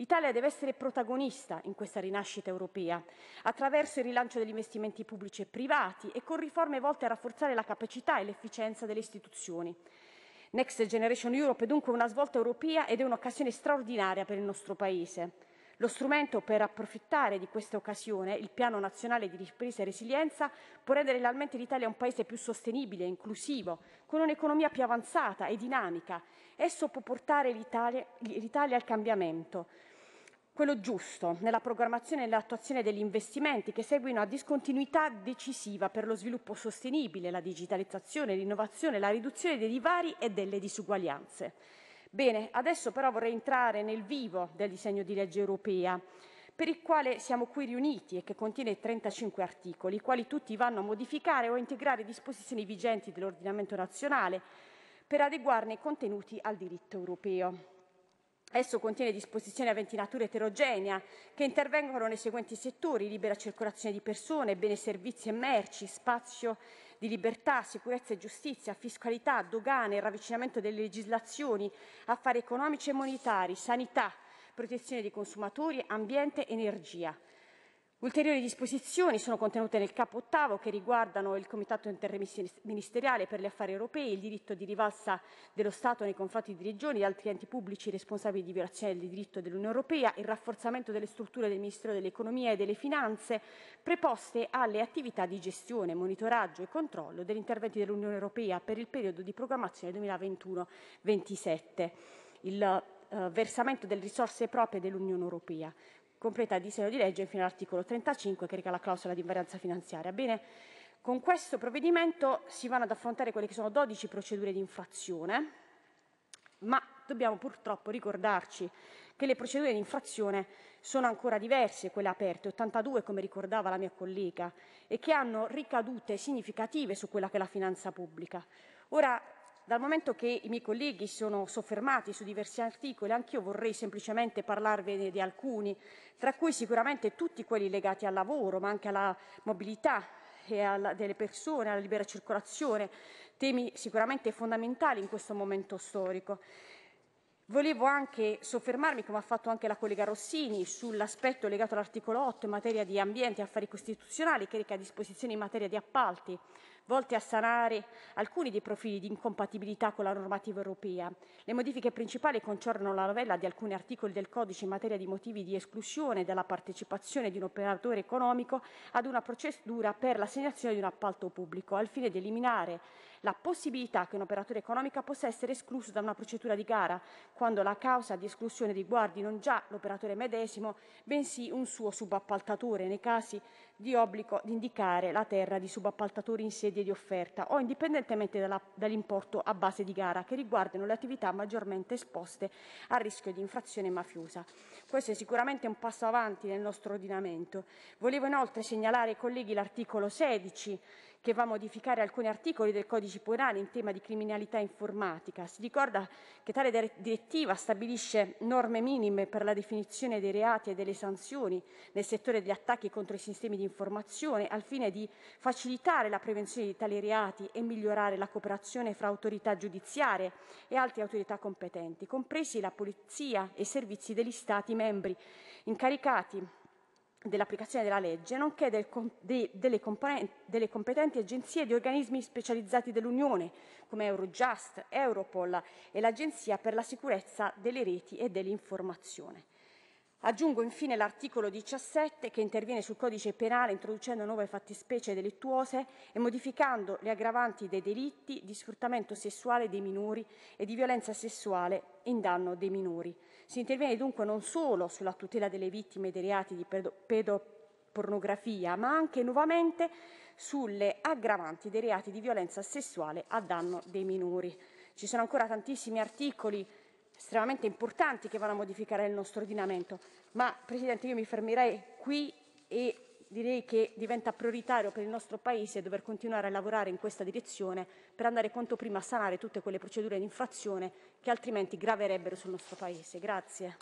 L'Italia deve essere protagonista in questa rinascita europea, attraverso il rilancio degli investimenti pubblici e privati e con riforme volte a rafforzare la capacità e l'efficienza delle istituzioni. Next Generation Europe è dunque una svolta europea ed è un'occasione straordinaria per il nostro Paese. Lo strumento per approfittare di questa occasione, il Piano Nazionale di Ripresa e Resilienza, può rendere realmente l'Italia un Paese più sostenibile e inclusivo, con un'economia più avanzata e dinamica. Esso può portare l'Italia al cambiamento, quello giusto, nella programmazione e nell'attuazione degli investimenti che seguono a discontinuità decisiva per lo sviluppo sostenibile, la digitalizzazione, l'innovazione, la riduzione dei divari e delle disuguaglianze. Bene, adesso però vorrei entrare nel vivo del disegno di legge europea, per il quale siamo qui riuniti e che contiene 35 articoli, i quali tutti vanno a modificare o a integrare disposizioni vigenti dell'ordinamento nazionale per adeguarne i contenuti al diritto europeo. Esso contiene disposizioni aventi natura eterogenea che intervengono nei seguenti settori: libera circolazione di persone, beni, servizi e merci, spazio di libertà, sicurezza e giustizia, fiscalità, dogane, ravvicinamento delle legislazioni, affari economici e monetari, sanità, protezione dei consumatori, ambiente, energia. Ulteriori disposizioni sono contenute nel capo ottavo che riguardano il Comitato interministeriale per gli affari europei, il diritto di rivalsa dello Stato nei confronti di regioni e altri enti pubblici responsabili di violazione del diritto dell'Unione Europea, il rafforzamento delle strutture del Ministero dell'Economia e delle Finanze preposte alle attività di gestione, monitoraggio e controllo degli interventi dell'Unione Europea per il periodo di programmazione 2021-27, il versamento delle risorse proprie dell'Unione Europea. Completa il disegno di legge fino all'articolo 35 che reca la clausola di invarianza finanziaria. Bene, con questo provvedimento si vanno ad affrontare quelle che sono 12 procedure di infrazione, ma dobbiamo purtroppo ricordarci che le procedure di infrazione sono ancora diverse, quelle aperte, 82 come ricordava la mia collega, e che hanno ricadute significative su quella che è la finanza pubblica. Ora, dal momento che i miei colleghi sono soffermati su diversi articoli, anch'io vorrei semplicemente parlarvene di alcuni, tra cui sicuramente tutti quelli legati al lavoro, ma anche alla mobilità delle persone, alla libera circolazione, temi sicuramente fondamentali in questo momento storico. Volevo anche soffermarmi, come ha fatto anche la collega Rossini, sull'aspetto legato all'articolo 8 in materia di ambiente e affari costituzionali, che reca disposizioni in materia di appalti, volte a sanare alcuni dei profili di incompatibilità con la normativa europea. Le modifiche principali concernono la novella di alcuni articoli del codice in materia di motivi di esclusione della partecipazione di un operatore economico ad una procedura per l'assegnazione di un appalto pubblico, al fine di eliminare la possibilità che un operatore economico possa essere escluso da una procedura di gara, quando la causa di esclusione riguardi non già l'operatore medesimo, bensì un suo subappaltatore, nei casi di obbligo di indicare la terra di subappaltatori in sede di offerta o indipendentemente dall'importo a base di gara, che riguardano le attività maggiormente esposte al rischio di infrazione mafiosa. Questo è sicuramente un passo avanti nel nostro ordinamento. Volevo inoltre segnalare ai colleghi l'articolo 16, che va a modificare alcuni articoli del codice penale in tema di criminalità informatica. Si ricorda che tale direttiva stabilisce norme minime per la definizione dei reati e delle sanzioni nel settore degli attacchi contro i sistemi di informazione, al fine di facilitare la prevenzione di tali reati e migliorare la cooperazione fra autorità giudiziarie e altre autorità competenti, compresi la polizia e i servizi degli Stati membri incaricati dell'applicazione della legge, nonché delle competenti agenzie di organismi specializzati dell'Unione, come Eurojust, Europol e l'Agenzia per la sicurezza delle reti e dell'informazione. Aggiungo infine l'articolo 17 che interviene sul codice penale introducendo nuove fattispecie delittuose e modificando le aggravanti dei delitti di sfruttamento sessuale dei minori e di violenza sessuale in danno dei minori. Si interviene dunque non solo sulla tutela delle vittime dei reati di pedopornografia, ma anche nuovamente sulle aggravanti dei reati di violenza sessuale a danno dei minori. Ci sono ancora tantissimi articoli estremamente importanti che vanno a modificare il nostro ordinamento, ma Presidente io mi fermerei qui e direi che diventa prioritario per il nostro Paese dover continuare a lavorare in questa direzione per andare quanto prima a sanare tutte quelle procedure di infrazione che altrimenti graverebbero sul nostro Paese. Grazie.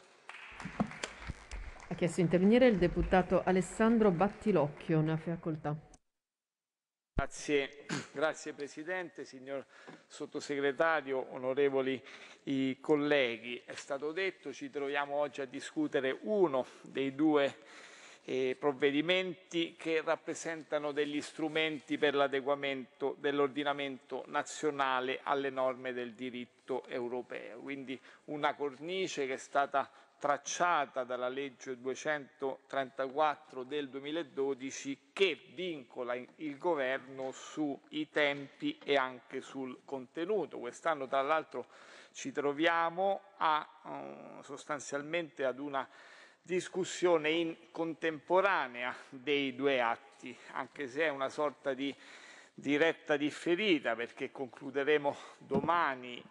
Ha chiesto di intervenire il deputato Alessandro Battilocchio, ne ha facoltà. Grazie Presidente, signor Sottosegretario, onorevoli colleghi. È stato detto, ci troviamo oggi a discutere uno dei due provvedimenti che rappresentano degli strumenti per l'adeguamento dell'ordinamento nazionale alle norme del diritto europeo. Quindi una cornice che è stata tracciata dalla legge 234 del 2012 che vincola il governo sui tempi e anche sul contenuto. Quest'anno tra l'altro ci troviamo sostanzialmente ad una discussione in contemporanea dei due atti, anche se è una sorta di diretta differita, perché concluderemo domani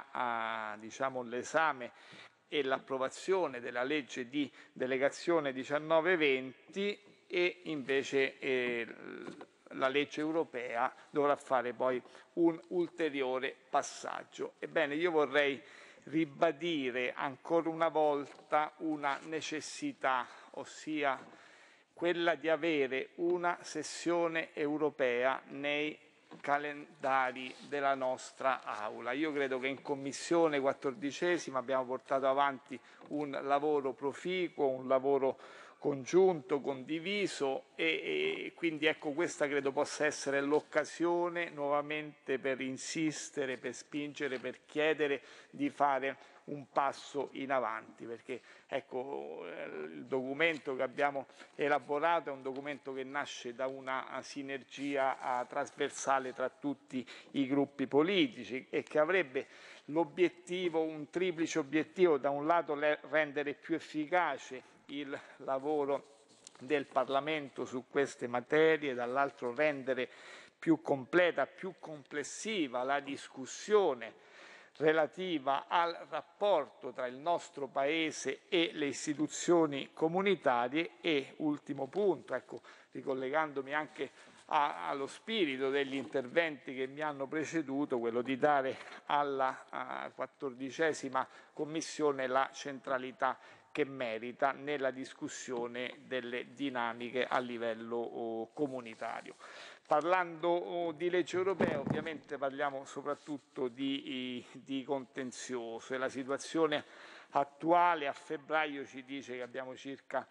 l'esame e l'approvazione della legge di delegazione 1920 e invece la legge europea dovrà fare poi un ulteriore passaggio. Ebbene, io vorrei ribadire ancora una volta una necessità, ossia quella di avere una sessione europea nei calendari della nostra Aula. Io credo che in Commissione 14ª abbiamo portato avanti un lavoro proficuo, un lavoro congiunto, condiviso e quindi ecco, questa credo possa essere l'occasione nuovamente per insistere, per spingere, per chiedere di fare un passo in avanti, perché ecco, il documento che abbiamo elaborato è un documento che nasce da una sinergia trasversale tra tutti i gruppi politici e che avrebbe l'obiettivo, un triplice obiettivo: da un lato rendere più efficace il lavoro del Parlamento su queste materie, dall'altro rendere più completa, più complessiva la discussione relativa al rapporto tra il nostro Paese e le istituzioni comunitarie e, ultimo punto, ecco, ricollegandomi anche allo spirito degli interventi che mi hanno preceduto, quello di dare alla 14ª Commissione la centralità che merita nella discussione delle dinamiche a livello comunitario. Parlando di legge europea, ovviamente parliamo soprattutto di contenzioso e la situazione attuale a febbraio ci dice che abbiamo circa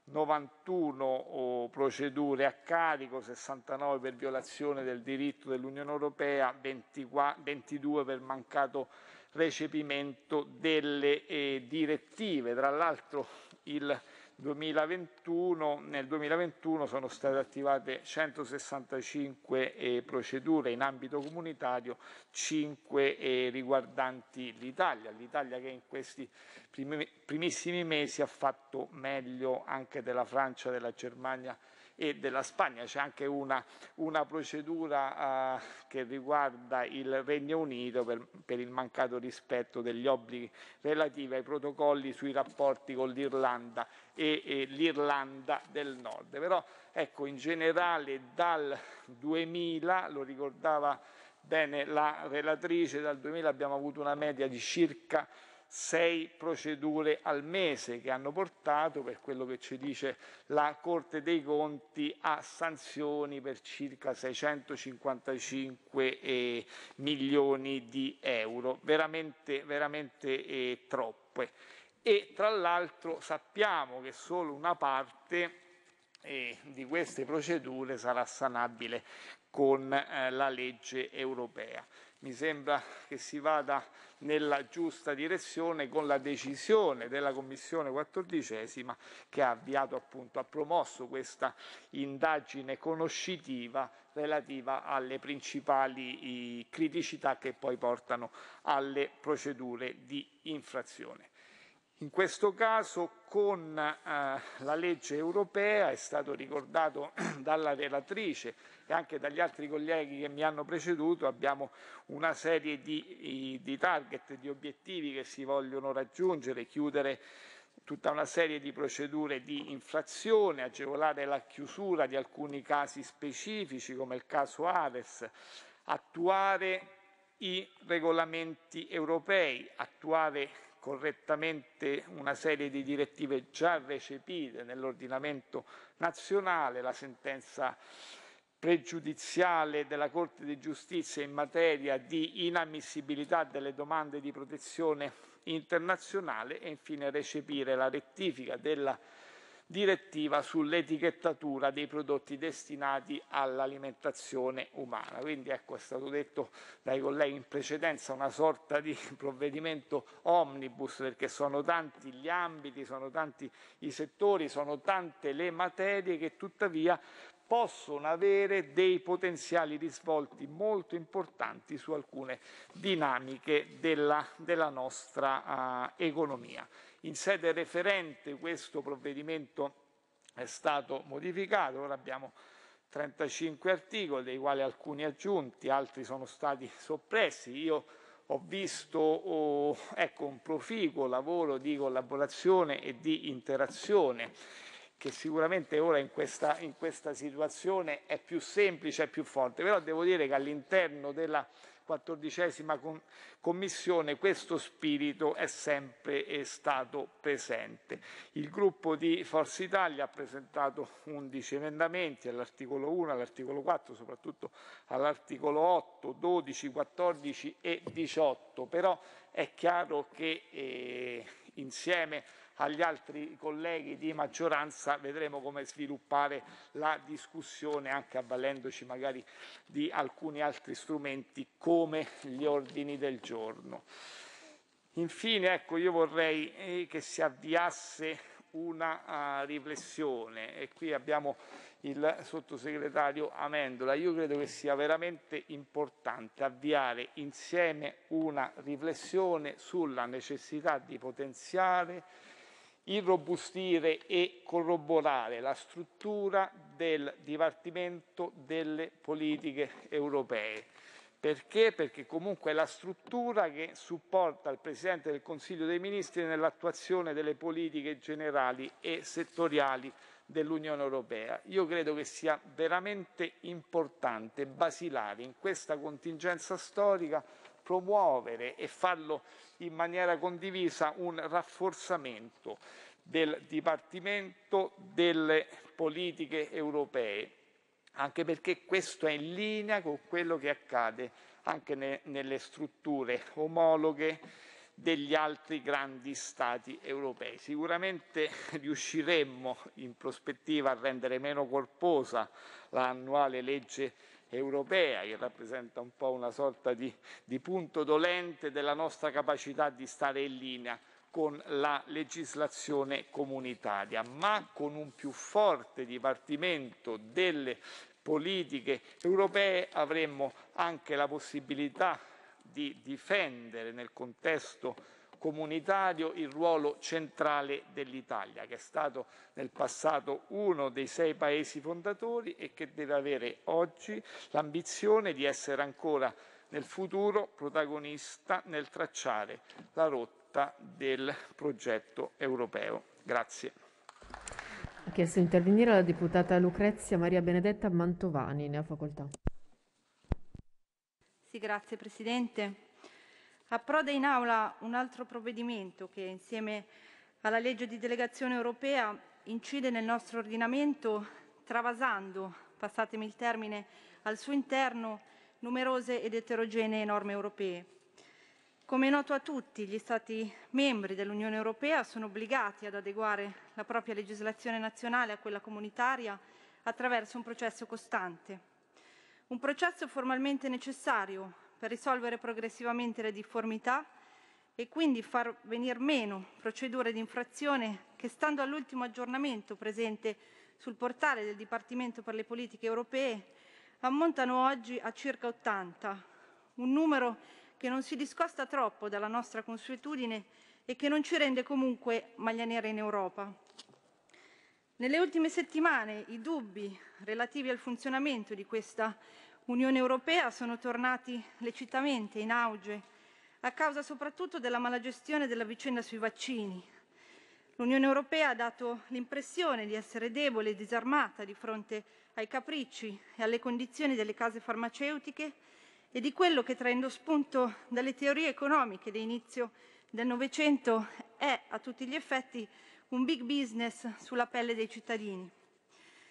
91 procedure a carico, 69 per violazione del diritto dell'Unione Europea, 22 per mancato recepimento delle direttive. Tra l'altro nel 2021 sono state attivate 165 procedure in ambito comunitario, 5 riguardanti l'Italia che in questi primissimi mesi ha fatto meglio anche della Francia, della Germania e della Spagna. C'è anche una procedura che riguarda il Regno Unito per il mancato rispetto degli obblighi relativi ai protocolli sui rapporti con l'Irlanda e l'Irlanda del Nord. Però ecco, in generale dal 2000, lo ricordava bene la relatrice, dal 2000 abbiamo avuto una media di circa 6 procedure al mese che hanno portato, per quello che ci dice la Corte dei Conti, a sanzioni per circa 655 milioni di euro, veramente troppe. E tra l'altro sappiamo che solo una parte di queste procedure sarà sanabile con la legge europea. Mi sembra che si vada nella giusta direzione con la decisione della Commissione 14ª che ha avviato appunto, ha promosso questa indagine conoscitiva relativa alle principali criticità che poi portano alle procedure di infrazione. In questo caso con la legge europea, è stato ricordato dalla relatrice e anche dagli altri colleghi che mi hanno preceduto, abbiamo una serie di target, di obiettivi che si vogliono raggiungere: chiudere tutta una serie di procedure di infrazione, agevolare la chiusura di alcuni casi specifici come il caso Ares, attuare i regolamenti europei, attuare correttamente una serie di direttive già recepite nell'ordinamento nazionale, la sentenza pregiudiziale della Corte di Giustizia in materia di inammissibilità delle domande di protezione internazionale e infine recepire la rettifica della direttiva sull'etichettatura dei prodotti destinati all'alimentazione umana. Quindi ecco, è stato detto dai colleghi in precedenza una sorta di provvedimento omnibus, perché sono tanti gli ambiti, sono tanti i settori, sono tante le materie che tuttavia possono avere dei potenziali risvolti molto importanti su alcune dinamiche della nostra economia. In sede referente questo provvedimento è stato modificato, ora abbiamo 35 articoli, dei quali alcuni aggiunti, altri sono stati soppressi. Io ho visto un proficuo lavoro di collaborazione e di interazione, che sicuramente ora in questa situazione è più semplice e più forte, però devo dire che all'interno della 14ª Commissione questo spirito è sempre stato presente. Il gruppo di Forza Italia ha presentato 11 emendamenti all'articolo 1, all'articolo 4, soprattutto all'articolo 8, 12, 14 e 18, però è chiaro che insieme agli altri colleghi di maggioranza vedremo come sviluppare la discussione, anche avvalendoci magari di alcuni altri strumenti come gli ordini del giorno. Infine, ecco, io vorrei che si avviasse una riflessione, e qui abbiamo il sottosegretario Amendola. Io credo che sia veramente importante avviare insieme una riflessione sulla necessità di potenziare, irrobustire e corroborare la struttura del Dipartimento delle politiche europee. Perché? Perché comunque è la struttura che supporta il Presidente del Consiglio dei Ministri nell'attuazione delle politiche generali e settoriali dell'Unione Europea. Io credo che sia veramente importante, basilare in questa contingenza storica, promuovere e farlo in maniera condivisa un rafforzamento del Dipartimento delle politiche europee, anche perché questo è in linea con quello che accade anche nelle strutture omologhe degli altri grandi stati europei. Sicuramente riusciremmo in prospettiva a rendere meno corposa l'annuale legge europea, che rappresenta un po' una sorta di punto dolente della nostra capacità di stare in linea con la legislazione comunitaria, ma con un più forte dipartimento delle politiche europee avremmo anche la possibilità di difendere nel contesto comunitario il ruolo centrale dell'Italia, che è stato nel passato uno dei 6 paesi fondatori e che deve avere oggi l'ambizione di essere ancora nel futuro protagonista nel tracciare la rotta del progetto europeo. Grazie. Ha chiesto di intervenire la deputata Lucrezia Maria Benedetta Mantovani, ne ha facoltà. Sì, grazie Presidente. Approda in Aula un altro provvedimento che, insieme alla legge di delegazione europea, incide nel nostro ordinamento travasando, passatemi il termine, al suo interno numerose ed eterogenee norme europee. Come è noto a tutti, gli Stati membri dell'Unione Europea sono obbligati ad adeguare la propria legislazione nazionale a quella comunitaria attraverso un processo costante. Un processo formalmente necessario per risolvere progressivamente le difformità e quindi far venir meno procedure di infrazione che, stando all'ultimo aggiornamento presente sul portale del Dipartimento per le politiche europee, ammontano oggi a circa 80, un numero che non si discosta troppo dalla nostra consuetudine e che non ci rende comunque maglia nera in Europa. Nelle ultime settimane i dubbi relativi al funzionamento di questa Unione Europea sono tornati lecitamente in auge a causa soprattutto della malagestione della vicenda sui vaccini. L'Unione Europea ha dato l'impressione di essere debole e disarmata di fronte ai capricci e alle condizioni delle case farmaceutiche e di quello che, traendo spunto dalle teorie economiche dell'inizio del Novecento, è a tutti gli effetti un big business sulla pelle dei cittadini.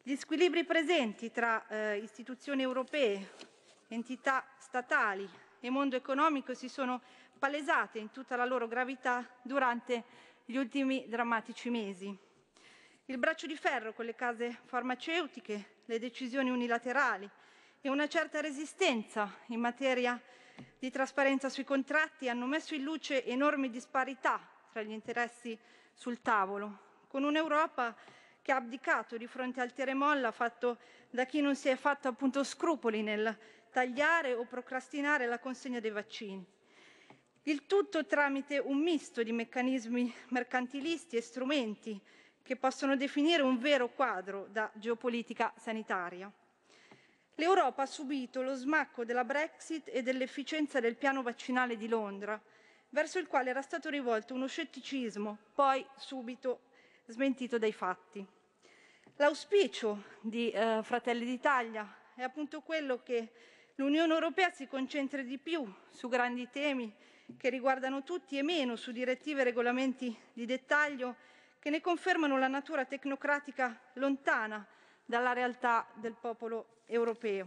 Gli squilibri presenti tra istituzioni europee, entità statali e mondo economico si sono palesate in tutta la loro gravità durante gli ultimi drammatici mesi. Il braccio di ferro con le case farmaceutiche, le decisioni unilaterali e una certa resistenza in materia di trasparenza sui contratti hanno messo in luce enormi disparità tra gli interessi sul tavolo, con un'Europa che ha abdicato di fronte al tira e molla fatto da chi non si è fatto appunto scrupoli nel tagliare o procrastinare la consegna dei vaccini. Il tutto tramite un misto di meccanismi mercantilisti e strumenti che possono definire un vero quadro da geopolitica sanitaria. L'Europa ha subito lo smacco della Brexit e dell'efficienza del piano vaccinale di Londra, verso il quale era stato rivolto uno scetticismo, poi subito smentito dai fatti. L'auspicio di Fratelli d'Italia è appunto quello che l'Unione Europea si concentri di più su grandi temi che riguardano tutti e meno su direttive e regolamenti di dettaglio che ne confermano la natura tecnocratica lontana dalla realtà del popolo europeo.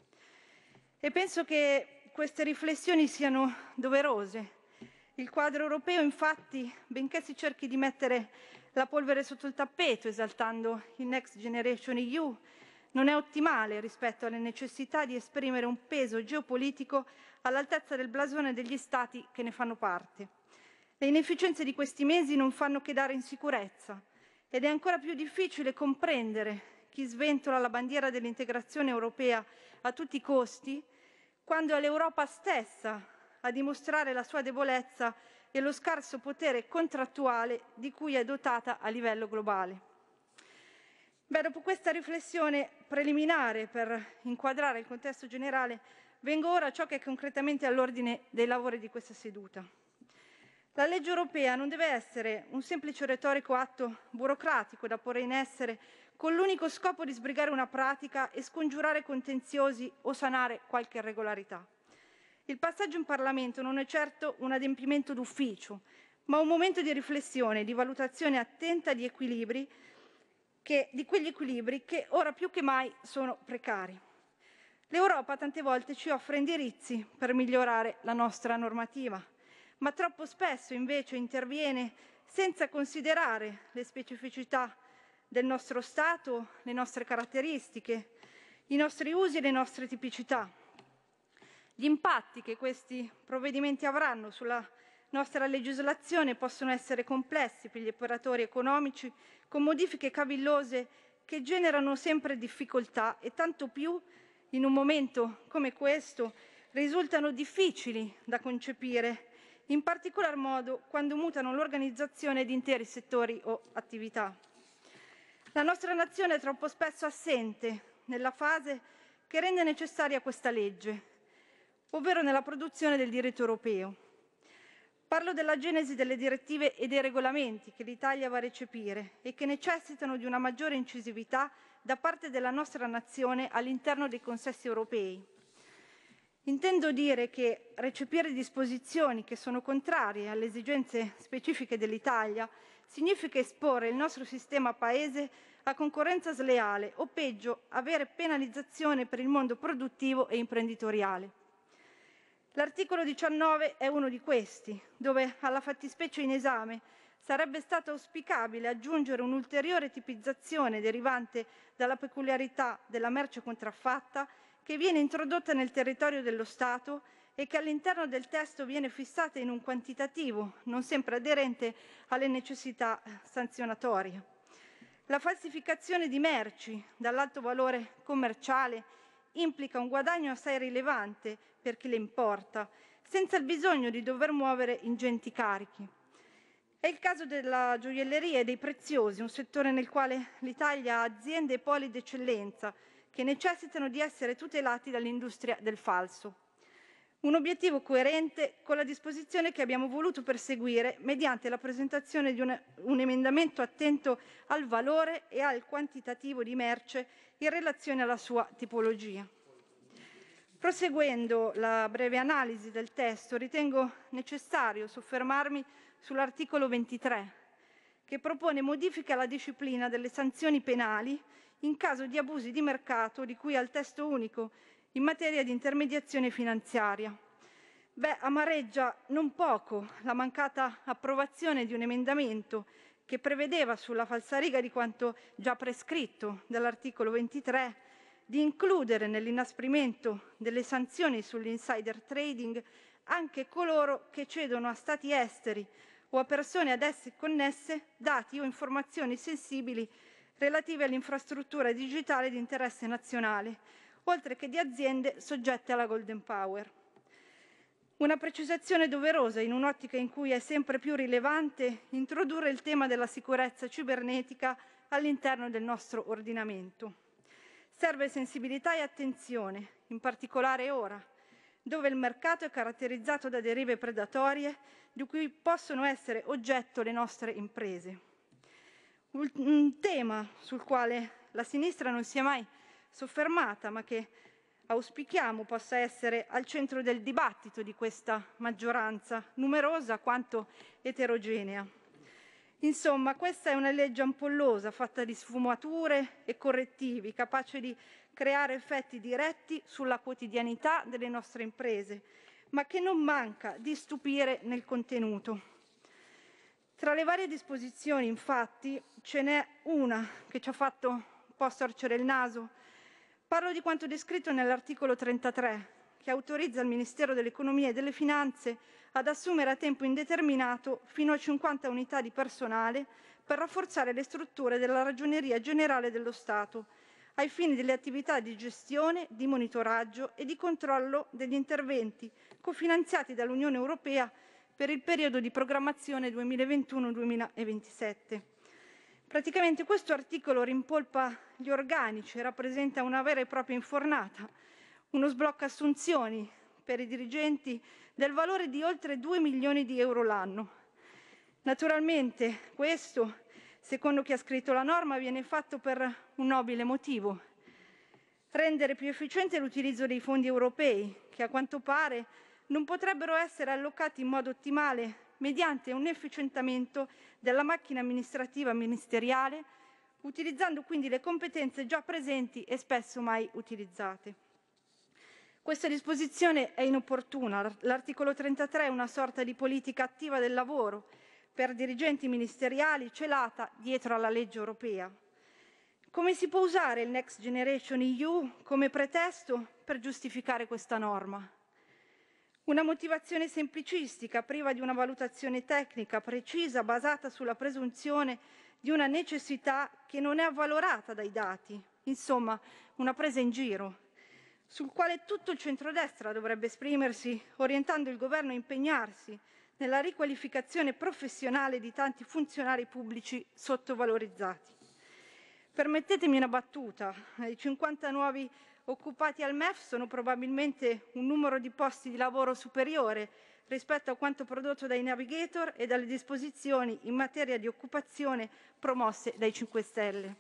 E penso che queste riflessioni siano doverose. Il quadro europeo, infatti, benché si cerchi di mettere la polvere sotto il tappeto, esaltando il Next Generation EU, non è ottimale rispetto alle necessità di esprimere un peso geopolitico all'altezza del blasone degli Stati che ne fanno parte. Le inefficienze di questi mesi non fanno che dare insicurezza ed è ancora più difficile comprendere chi sventola la bandiera dell'integrazione europea a tutti i costi, quando è l'Europa stessa a dimostrare la sua debolezza e lo scarso potere contrattuale di cui è dotata a livello globale. Dopo questa riflessione preliminare per inquadrare il contesto generale, vengo ora a ciò che è concretamente all'ordine dei lavori di questa seduta. La legge europea non deve essere un semplice retorico atto burocratico da porre in essere con l'unico scopo di sbrigare una pratica e scongiurare contenziosi o sanare qualche irregolarità. Il passaggio in Parlamento non è certo un adempimento d'ufficio, ma un momento di riflessione e di valutazione attenta di quegli equilibri che ora più che mai sono precari. L'Europa tante volte ci offre indirizzi per migliorare la nostra normativa, ma troppo spesso invece interviene senza considerare le specificità del nostro Stato, le nostre caratteristiche, i nostri usi e le nostre tipicità. Gli impatti che questi provvedimenti avranno sulla nostra legislazione possono essere complessi per gli operatori economici, con modifiche cavillose che generano sempre difficoltà e tanto più in un momento come questo risultano difficili da concepire, in particolar modo quando mutano l'organizzazione di interi settori o attività. La nostra nazione è troppo spesso assente nella fase che rende necessaria questa legge, ovvero nella produzione del diritto europeo. Parlo della genesi delle direttive e dei regolamenti che l'Italia va a recepire e che necessitano di una maggiore incisività da parte della nostra nazione all'interno dei consessi europei. Intendo dire che recepire disposizioni che sono contrarie alle esigenze specifiche dell'Italia significa esporre il nostro sistema Paese a concorrenza sleale o peggio, avere penalizzazione per il mondo produttivo e imprenditoriale. L'articolo 19 è uno di questi, dove alla fattispecie in esame sarebbe stato auspicabile aggiungere un'ulteriore tipizzazione derivante dalla peculiarità della merce contraffatta che viene introdotta nel territorio dello Stato e che all'interno del testo viene fissata in un quantitativo non sempre aderente alle necessità sanzionatorie. La falsificazione di merci dall'alto valore commerciale implica un guadagno assai rilevante per chi le importa, senza il bisogno di dover muovere ingenti carichi. È il caso della gioielleria e dei preziosi, un settore nel quale l'Italia ha aziende e poli d'eccellenza che necessitano di essere tutelati dall'industria del falso. Un obiettivo coerente con la disposizione che abbiamo voluto perseguire mediante la presentazione di un emendamento attento al valore e al quantitativo di merce in relazione alla sua tipologia. Proseguendo la breve analisi del testo, ritengo necessario soffermarmi sull'articolo 23, che propone modifiche alla disciplina delle sanzioni penali in caso di abusi di mercato di cui al testo unico in materia di intermediazione finanziaria. Amareggia non poco la mancata approvazione di un emendamento che prevedeva, sulla falsariga di quanto già prescritto dall'articolo 23, di includere nell'inasprimento delle sanzioni sull'insider trading anche coloro che cedono a stati esteri o a persone ad essi connesse dati o informazioni sensibili relative all'infrastruttura digitale di interesse nazionale, oltre che di aziende soggette alla Golden Power. Una precisazione doverosa in un'ottica in cui è sempre più rilevante introdurre il tema della sicurezza cibernetica all'interno del nostro ordinamento. Serve sensibilità e attenzione, in particolare ora, dove il mercato è caratterizzato da derive predatorie di cui possono essere oggetto le nostre imprese. Un tema sul quale la sinistra non si è mai soffermata, ma che auspichiamo possa essere al centro del dibattito di questa maggioranza, numerosa quanto eterogenea. Insomma, questa è una legge ampollosa, fatta di sfumature e correttivi, capace di creare effetti diretti sulla quotidianità delle nostre imprese, ma che non manca di stupire nel contenuto. Tra le varie disposizioni, infatti, ce n'è una che ci ha fatto un po' storcere il naso. Parlo di quanto descritto nell'articolo 33, che autorizza il Ministero dell'Economia e delle Finanze ad assumere a tempo indeterminato fino a 50 unità di personale per rafforzare le strutture della Ragioneria Generale dello Stato, ai fini delle attività di gestione, di monitoraggio e di controllo degli interventi cofinanziati dall'Unione Europea per il periodo di programmazione 2021-2027. Praticamente questo articolo rimpolpa gli organici e rappresenta una vera e propria infornata, uno sblocco assunzioni per i dirigenti del valore di oltre 2 milioni di euro l'anno. Naturalmente questo, secondo chi ha scritto la norma, viene fatto per un nobile motivo: rendere più efficiente l'utilizzo dei fondi europei, che a quanto pare non potrebbero essere allocati in modo ottimale mediante un efficientamento della macchina amministrativa ministeriale, utilizzando quindi le competenze già presenti e spesso mai utilizzate. Questa disposizione è inopportuna. L'articolo 33 è una sorta di politica attiva del lavoro per dirigenti ministeriali celata dietro alla legge europea. Come si può usare il Next Generation EU come pretesto per giustificare questa norma? Una motivazione semplicistica, priva di una valutazione tecnica precisa, basata sulla presunzione di una necessità che non è avvalorata dai dati. Insomma, una presa in giro, sul quale tutto il centrodestra dovrebbe esprimersi, orientando il governo a impegnarsi nella riqualificazione professionale di tanti funzionari pubblici sottovalorizzati. Permettetemi una battuta: i 50 nuovi occupati al MEF sono probabilmente un numero di posti di lavoro superiore rispetto a quanto prodotto dai navigator e dalle disposizioni in materia di occupazione promosse dai 5 Stelle.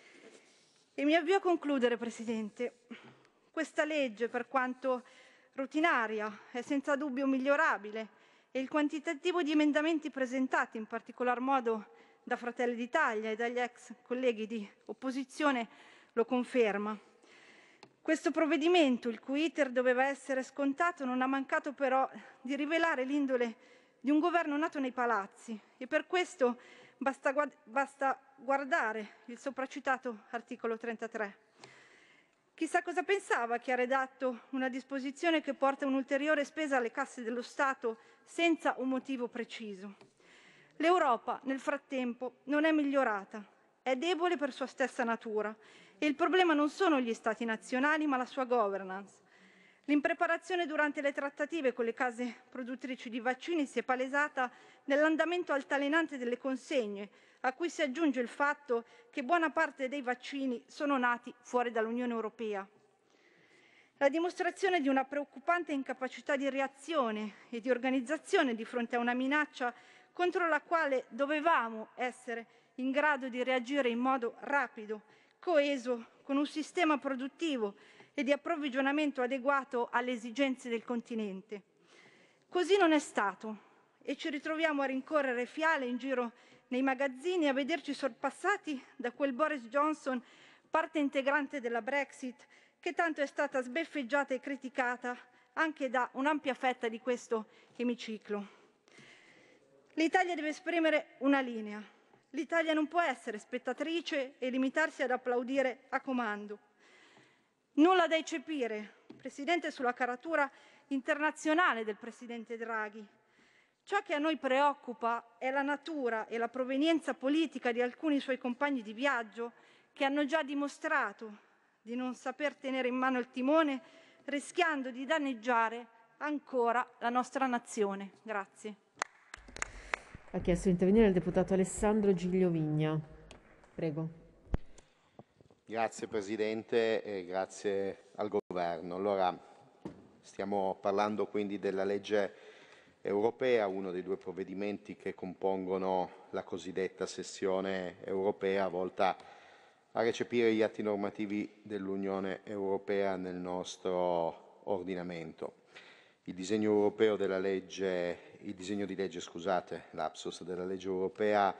E mi avvio a concludere, Presidente. Questa legge, per quanto rutinaria, è senza dubbio migliorabile e il quantitativo di emendamenti presentati, in particolar modo da Fratelli d'Italia e dagli ex colleghi di opposizione, lo conferma. Questo provvedimento, il cui iter doveva essere scontato, non ha mancato però di rivelare l'indole di un governo nato nei palazzi, e per questo basta guardare il sopracitato articolo 33. Chissà cosa pensava chi ha redatto una disposizione che porta un'ulteriore spesa alle casse dello Stato senza un motivo preciso. L'Europa, nel frattempo, non è migliorata, è debole per sua stessa natura, e il problema non sono gli Stati nazionali, ma la sua governance. L'impreparazione durante le trattative con le case produttrici di vaccini si è palesata nell'andamento altalenante delle consegne, a cui si aggiunge il fatto che buona parte dei vaccini sono nati fuori dall'Unione Europea. La dimostrazione di una preoccupante incapacità di reazione e di organizzazione di fronte a una minaccia contro la quale dovevamo essere in grado di reagire in modo rapido, coeso, con un sistema produttivo e di approvvigionamento adeguato alle esigenze del continente. Così non è stato e ci ritroviamo a rincorrere fiale in giro nei magazzini, a vederci sorpassati da quel Boris Johnson parte integrante della Brexit, che tanto è stata sbeffeggiata e criticata anche da un'ampia fetta di questo emiciclo. L'Italia deve esprimere una linea. L'Italia non può essere spettatrice e limitarsi ad applaudire a comando. Nulla da eccepire, Presidente, sulla caratura internazionale del Presidente Draghi. Ciò che a noi preoccupa è la natura e la provenienza politica di alcuni suoi compagni di viaggio che hanno già dimostrato di non saper tenere in mano il timone, rischiando di danneggiare ancora la nostra nazione. Grazie. Ha chiesto di intervenire il deputato Alessandro Gigliovigna. Prego. Grazie Presidente e grazie al Governo. Allora, stiamo parlando quindi della legge europea, uno dei due provvedimenti che compongono la cosiddetta sessione europea volta a recepire gli atti normativi dell'Unione Europea nel nostro ordinamento. Il disegno di legge, lapsus, della legge europea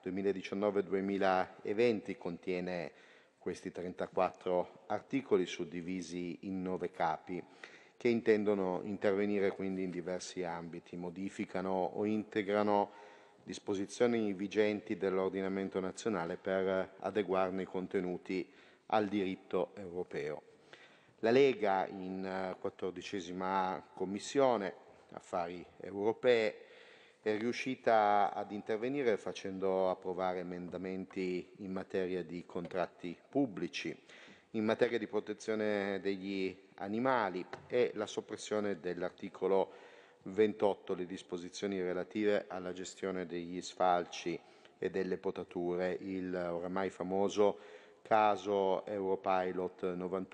2019-2020 contiene questi 34 articoli suddivisi in 9 capi che intendono intervenire quindi in diversi ambiti, modificano o integrano disposizioni vigenti dell'ordinamento nazionale per adeguarne i contenuti al diritto europeo. La Lega in 14ª Commissione Affari Europee è riuscita ad intervenire facendo approvare emendamenti in materia di contratti pubblici, in materia di protezione degli animali e la soppressione dell'articolo 28, le disposizioni relative alla gestione degli sfalci e delle potature, il oramai famoso caso Europilot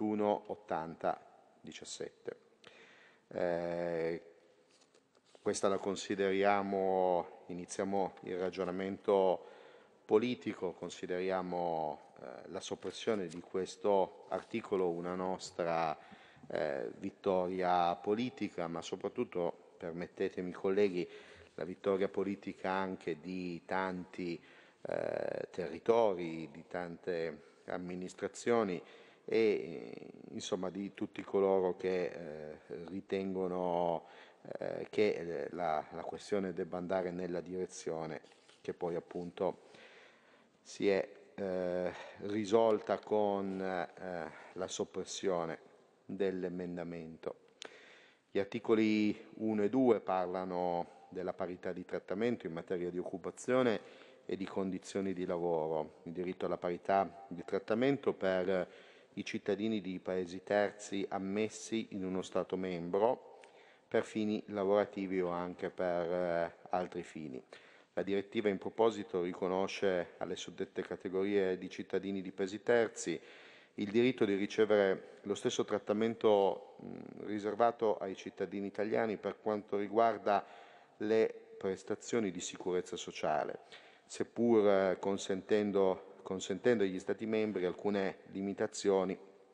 91-80-17. Questa la consideriamo, iniziamo il ragionamento politico, consideriamo la soppressione di questo articolo una nostra vittoria politica, ma soprattutto, permettetemi colleghi, la vittoria politica anche di tanti territori, di tante amministrazioni e insomma di tutti coloro che ritengono che la questione debba andare nella direzione che poi appunto si è risolta con la soppressione dell'emendamento. Gli articoli 1 e 2 parlano della parità di trattamento in materia di occupazione e di condizioni di lavoro, il diritto alla parità di trattamento per i cittadini di paesi terzi ammessi in uno Stato membro per fini lavorativi o anche per altri fini. La direttiva in proposito riconosce alle suddette categorie di cittadini di paesi terzi il diritto di ricevere lo stesso trattamento riservato ai cittadini italiani per quanto riguarda le prestazioni di sicurezza sociale, seppur consentendo agli Stati membri alcune limitazioni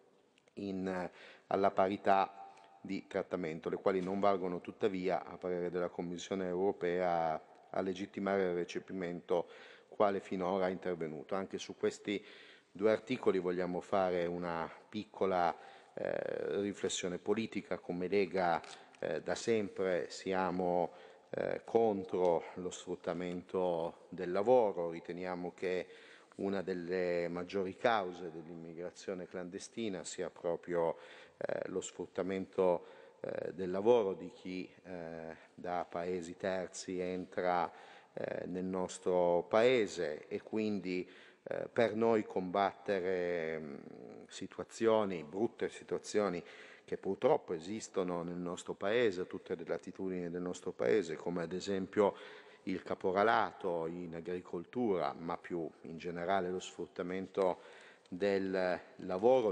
alla parità di trattamento, le quali non valgono tuttavia, a parere della Commissione europea, a legittimare il recepimento quale finora è intervenuto. Anche su questi due articoli vogliamo fare una piccola riflessione politica. Come Lega da sempre siamo contro lo sfruttamento del lavoro, riteniamo che una delle maggiori cause dell'immigrazione clandestina sia proprio lo sfruttamento del lavoro di chi da paesi terzi entra nel nostro Paese e quindi per noi combattere brutte situazioni che purtroppo esistono nel nostro Paese, a tutte le latitudini del nostro Paese, come ad esempio il caporalato in agricoltura, ma più in generale lo sfruttamento del lavoro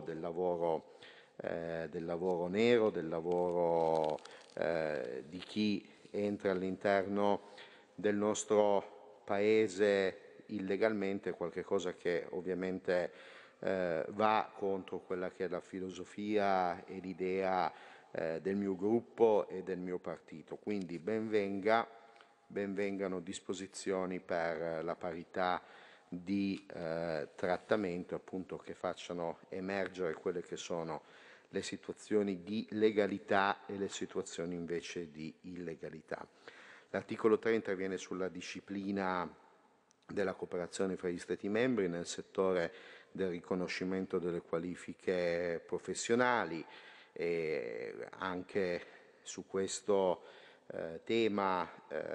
nero, del lavoro di chi entra all'interno del nostro Paese illegalmente, qualche cosa che ovviamente va contro quella che è la filosofia e l'idea del mio gruppo e del mio partito. Quindi ben vengano disposizioni per la parità di trattamento, appunto, che facciano emergere quelle che sono le situazioni di legalità e le situazioni invece di illegalità. L'articolo 3 interviene sulla disciplina della cooperazione fra gli Stati membri nel settore del riconoscimento delle qualifiche professionali, e anche su questo tema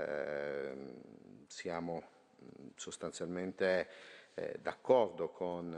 siamo sostanzialmente d'accordo con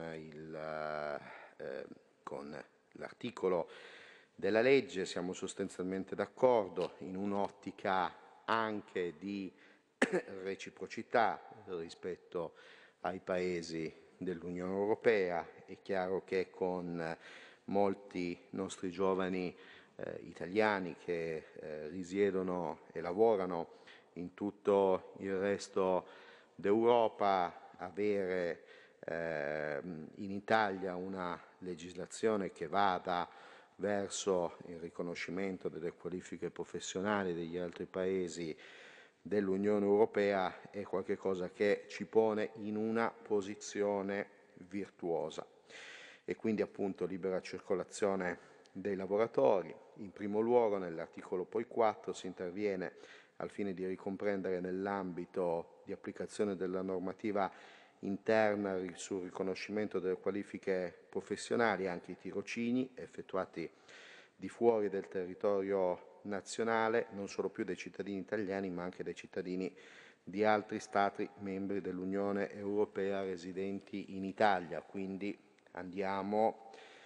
l'articolo della legge, siamo sostanzialmente d'accordo in un'ottica anche di reciprocità rispetto ai paesi dell'Unione Europea. È chiaro che con molti nostri giovani italiani che risiedono e lavorano in tutto il resto d'Europa, avere in Italia una legislazione che vada verso il riconoscimento delle qualifiche professionali degli altri paesi dell'Unione Europea è qualcosa che ci pone in una posizione virtuosa. E quindi appunto libera circolazione dei lavoratori. In primo luogo nell'articolo poi 4 si interviene al fine di ricomprendere nell'ambito di applicazione della normativa interna sul riconoscimento delle qualifiche professionali anche i tirocini effettuati di fuori del territorio nazionale, non solo più dai cittadini italiani ma anche dai cittadini di altri Stati membri dell'Unione Europea residenti in Italia. Quindi andiamo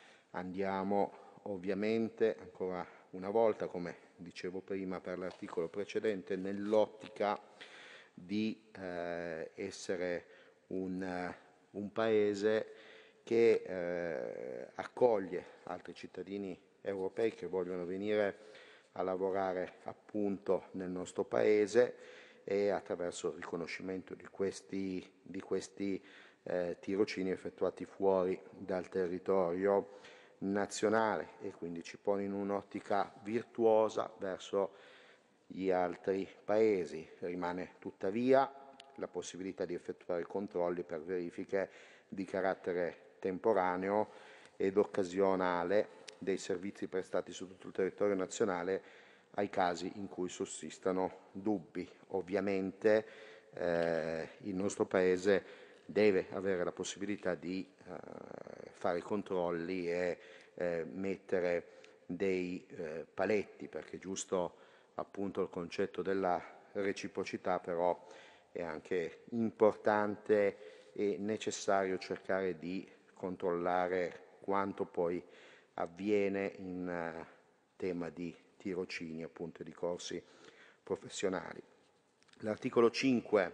ovviamente ancora una volta, come dicevo prima per l'articolo precedente, nell'ottica di essere un paese che accoglie altri cittadini europei che vogliono venire a lavorare appunto nel nostro paese, e attraverso il riconoscimento di questi tirocini effettuati fuori dal territorio nazionale, e quindi ci pone in un'ottica virtuosa verso gli altri paesi. Rimane tuttavia la possibilità di effettuare controlli per verifiche di carattere temporaneo ed occasionale dei servizi prestati su tutto il territorio nazionale ai casi in cui sussistano dubbi. Ovviamente il nostro Paese deve avere la possibilità di fare controlli e mettere dei paletti, perché è giusto appunto il concetto della reciprocità, però è anche importante e necessario cercare di controllare quanto poi avviene in tema di tirocini, appunto, di corsi professionali. L'articolo 5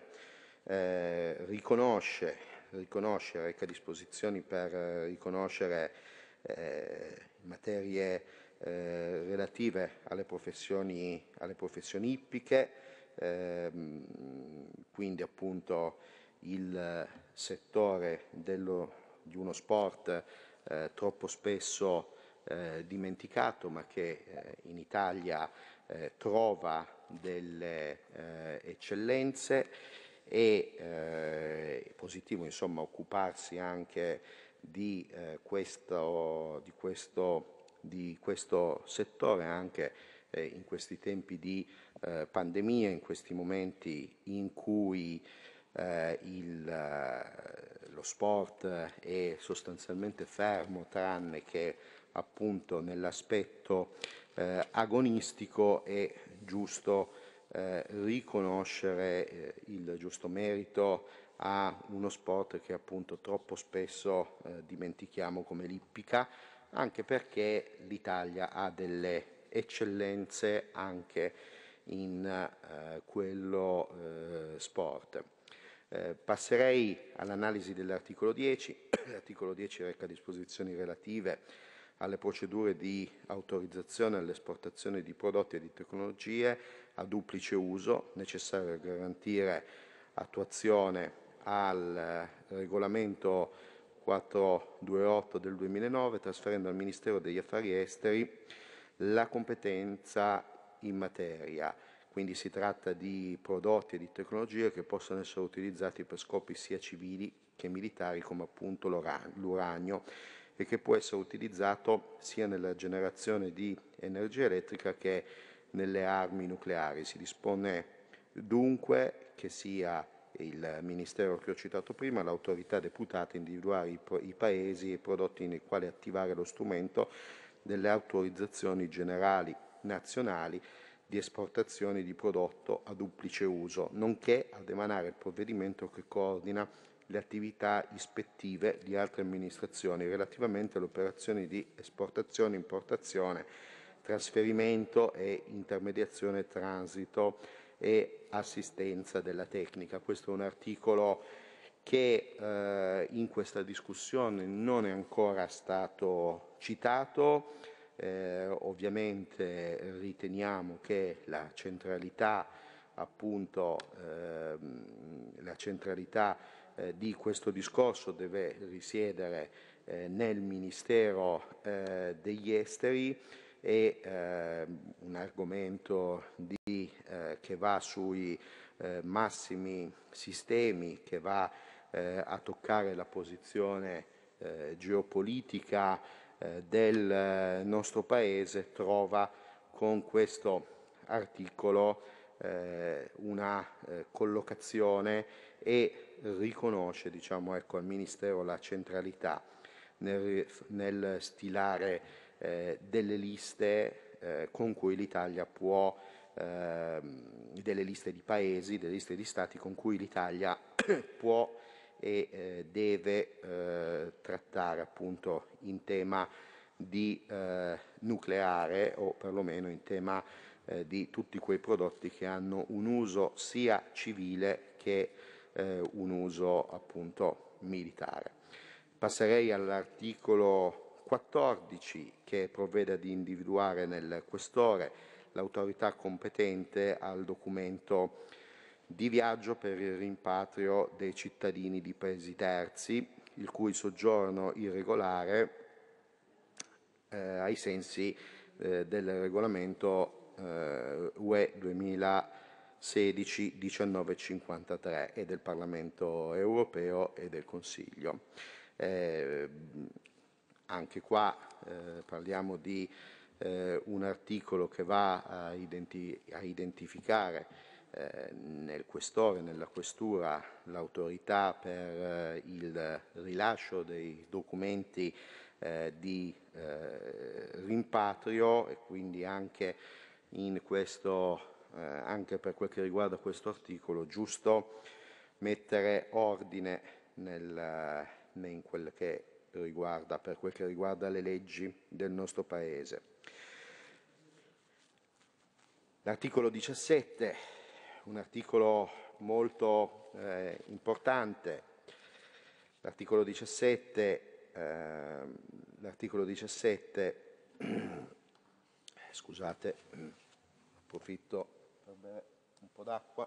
reca disposizioni per riconoscere materie relative alle professioni ippiche, quindi appunto il settore di uno sport troppo spesso dimenticato, ma che in Italia trova delle eccellenze, e è positivo insomma occuparsi anche di questo settore anche in questi tempi di pandemia, in questi momenti in cui lo sport è sostanzialmente fermo, tranne che appunto nell'aspetto agonistico. È giusto riconoscere il giusto merito a uno sport che appunto troppo spesso dimentichiamo come l'ippica, anche perché l'Italia ha delle eccellenze anche in quello sport. Passerei all'analisi dell'articolo 10. L'articolo 10 reca disposizioni relative alle procedure di autorizzazione all'esportazione di prodotti e di tecnologie a duplice uso, necessarie a garantire attuazione al regolamento 428 del 2009, trasferendo al Ministero degli Affari Esteri la competenza in materia. quindi si tratta di prodotti e di tecnologie che possono essere utilizzati per scopi sia civili che militari, come appunto l'uranio, e che può essere utilizzato sia nella generazione di energia elettrica che nelle armi nucleari. Si dispone dunque che sia il Ministero che ho citato prima, l'autorità deputata, a individuare i paesi e i prodotti nei quali attivare lo strumento delle autorizzazioni generali nazionali di esportazione di prodotto a duplice uso, nonché ad emanare il provvedimento che coordina le attività ispettive di altre amministrazioni relativamente alle operazioni di esportazione, importazione, trasferimento e intermediazione, transito e assistenza della tecnica. Questo è un articolo che in questa discussione non è ancora stato citato. Ovviamente riteniamo che la centralità di questo discorso deve risiedere nel Ministero degli Esteri, e un argomento che va sui massimi sistemi, che va a toccare la posizione geopolitica del nostro Paese, trova con questo articolo una collocazione e riconosce, al Ministero la centralità nel stilare delle liste con cui l'Italia può, delle liste di paesi, delle liste di stati con cui l'Italia può e deve trattare appunto in tema di nucleare, o perlomeno in tema di tutti quei prodotti che hanno un uso sia civile che un uso appunto militare. Passerei all'articolo 14, che provvede ad individuare nel questore l'autorità competente al documento di viaggio per il rimpatrio dei cittadini di paesi terzi il cui soggiorno irregolare ai sensi del regolamento UE 2016-1953 e del Parlamento europeo e del Consiglio. Anche qua parliamo di un articolo che va a identificare nel questore, nella questura, l'autorità per il rilascio dei documenti di rimpatrio, e quindi anche anche per quel che riguarda questo articolo, giusto mettere ordine in quel che riguarda, per quel che riguarda le leggi del nostro Paese. L'articolo 17, un articolo molto importante. L'articolo 17, scusate, approfitto per bere un po' d'acqua.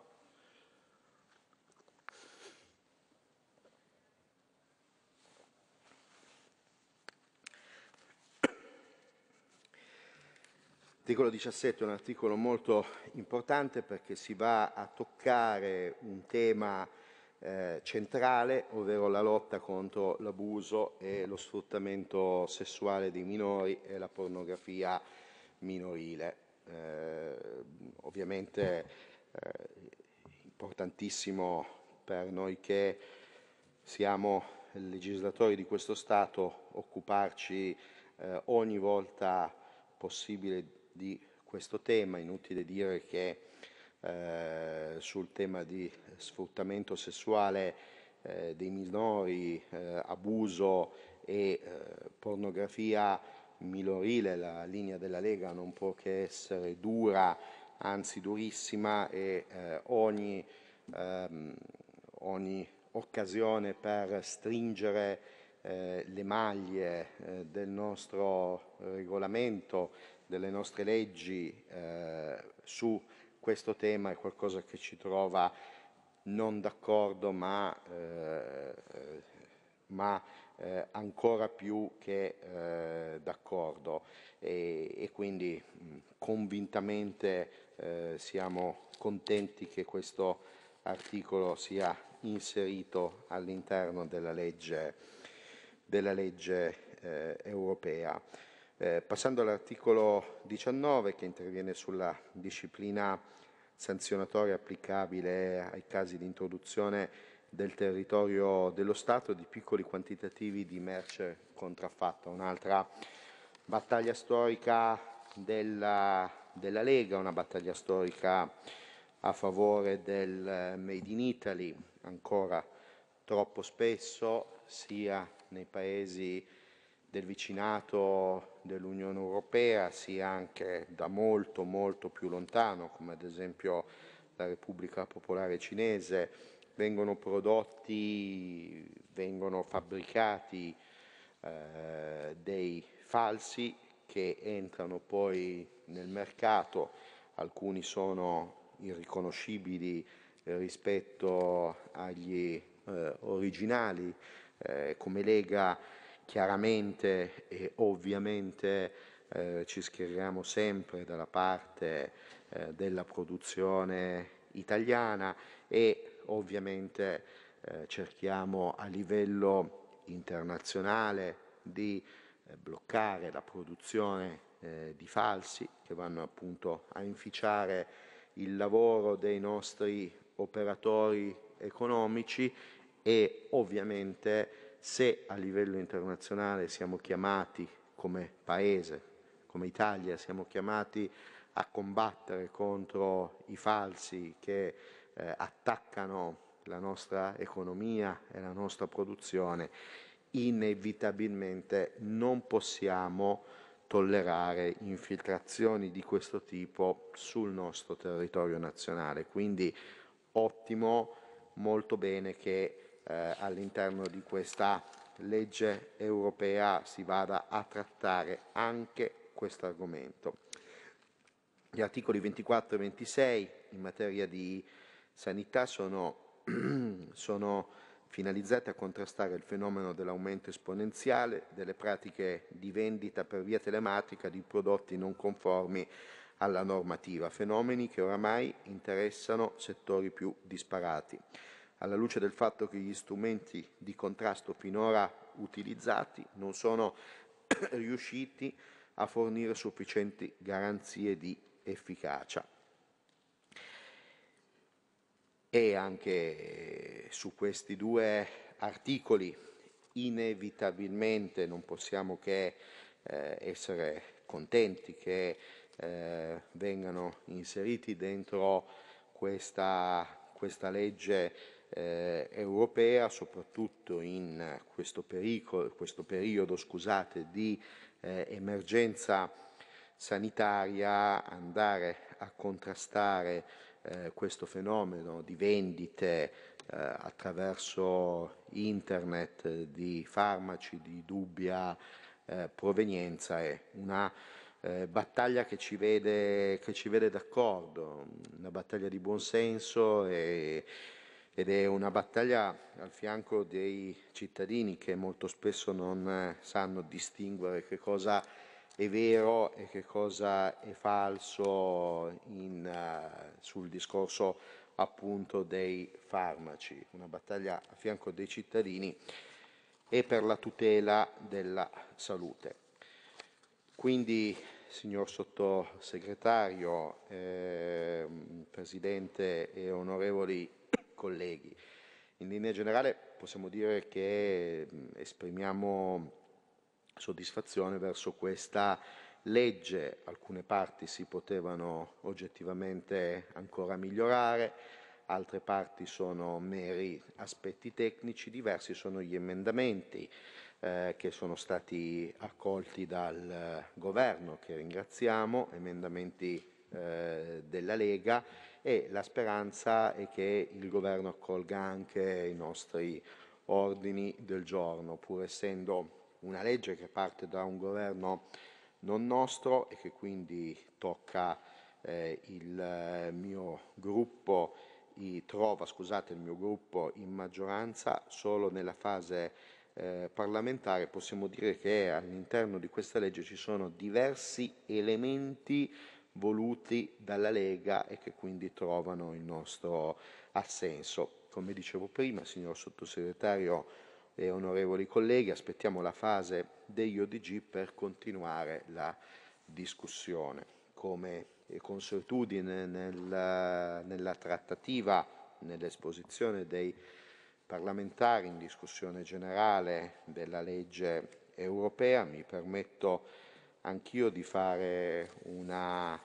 L'articolo 17 è un articolo molto importante perché si va a toccare un tema centrale, ovvero la lotta contro l'abuso e lo sfruttamento sessuale dei minori e la pornografia minorile. Ovviamente importantissimo per noi che siamo legislatori di questo Stato occuparci ogni volta possibile di questo tema. Inutile dire che sul tema di sfruttamento sessuale dei minori, abuso e pornografia minorile, la linea della Lega non può che essere dura, anzi durissima, e ogni occasione per stringere le maglie del nostro regolamento, delle nostre leggi su questo tema è qualcosa che ci trova non d'accordo, ma ancora più che d'accordo e quindi convintamente siamo contenti che questo articolo sia inserito all'interno della legge europea. Passando all'articolo 19 che interviene sulla disciplina sanzionatoria applicabile ai casi di introduzione del territorio dello Stato di piccoli quantitativi di merce contraffatta, un'altra battaglia storica della Lega, una battaglia storica a favore del Made in Italy, ancora troppo spesso sia nei paesi del vicinato dell'Unione Europea, sia anche da molto più lontano, come ad esempio la Repubblica Popolare Cinese, vengono fabbricati dei falsi che entrano poi nel mercato, alcuni sono irriconoscibili rispetto agli originali. Come Lega chiaramente e ovviamente ci schieriamo sempre dalla parte della produzione italiana e ovviamente cerchiamo a livello internazionale di bloccare la produzione di falsi che vanno appunto a inficiare il lavoro dei nostri operatori economici e ovviamente se a livello internazionale siamo chiamati come Paese, come Italia, siamo chiamati a combattere contro i falsi che attaccano la nostra economia e la nostra produzione, inevitabilmente non possiamo tollerare infiltrazioni di questo tipo sul nostro territorio nazionale. Quindi ottimo, molto bene che all'interno di questa legge europea si vada a trattare anche questo argomento. Gli articoli 24 e 26 in materia di sanità sono finalizzati a contrastare il fenomeno dell'aumento esponenziale delle pratiche di vendita per via telematica di prodotti non conformi alla normativa, fenomeni che oramai interessano settori più disparati. Alla luce del fatto che gli strumenti di contrasto finora utilizzati non sono riusciti a fornire sufficienti garanzie di efficacia. E anche su questi due articoli inevitabilmente non possiamo che essere contenti che vengano inseriti dentro questa legge europea, soprattutto in questo periodo di emergenza sanitaria, andare a contrastare questo fenomeno di vendite attraverso internet di farmaci di dubbia provenienza è una battaglia che ci vede d'accordo, una battaglia di buonsenso ed è una battaglia al fianco dei cittadini che molto spesso non sanno distinguere che cosa è vero e che cosa è falso sul discorso appunto dei farmaci, una battaglia a fianco dei cittadini e per la tutela della salute. Quindi, signor Sottosegretario, Presidente e onorevoli colleghi, in linea generale possiamo dire che esprimiamo soddisfazione verso questa legge. Alcune parti si potevano oggettivamente ancora migliorare, altre parti sono meri aspetti tecnici, diversi sono gli emendamenti che sono stati accolti dal Governo, che ringraziamo, emendamenti della Lega, e la speranza è che il Governo accolga anche i nostri ordini del giorno, pur essendo una legge che parte da un governo non nostro e che quindi tocca il mio gruppo in maggioranza solo nella fase parlamentare, possiamo dire che all'interno di questa legge ci sono diversi elementi voluti dalla Lega e che quindi trovano il nostro assenso. Come dicevo prima, signor Sottosegretario e onorevoli colleghi, aspettiamo la fase degli ODG per continuare la discussione. Come è consuetudine nella trattativa, nell'esposizione dei parlamentari in discussione generale della legge europea, mi permetto anch'io di fare una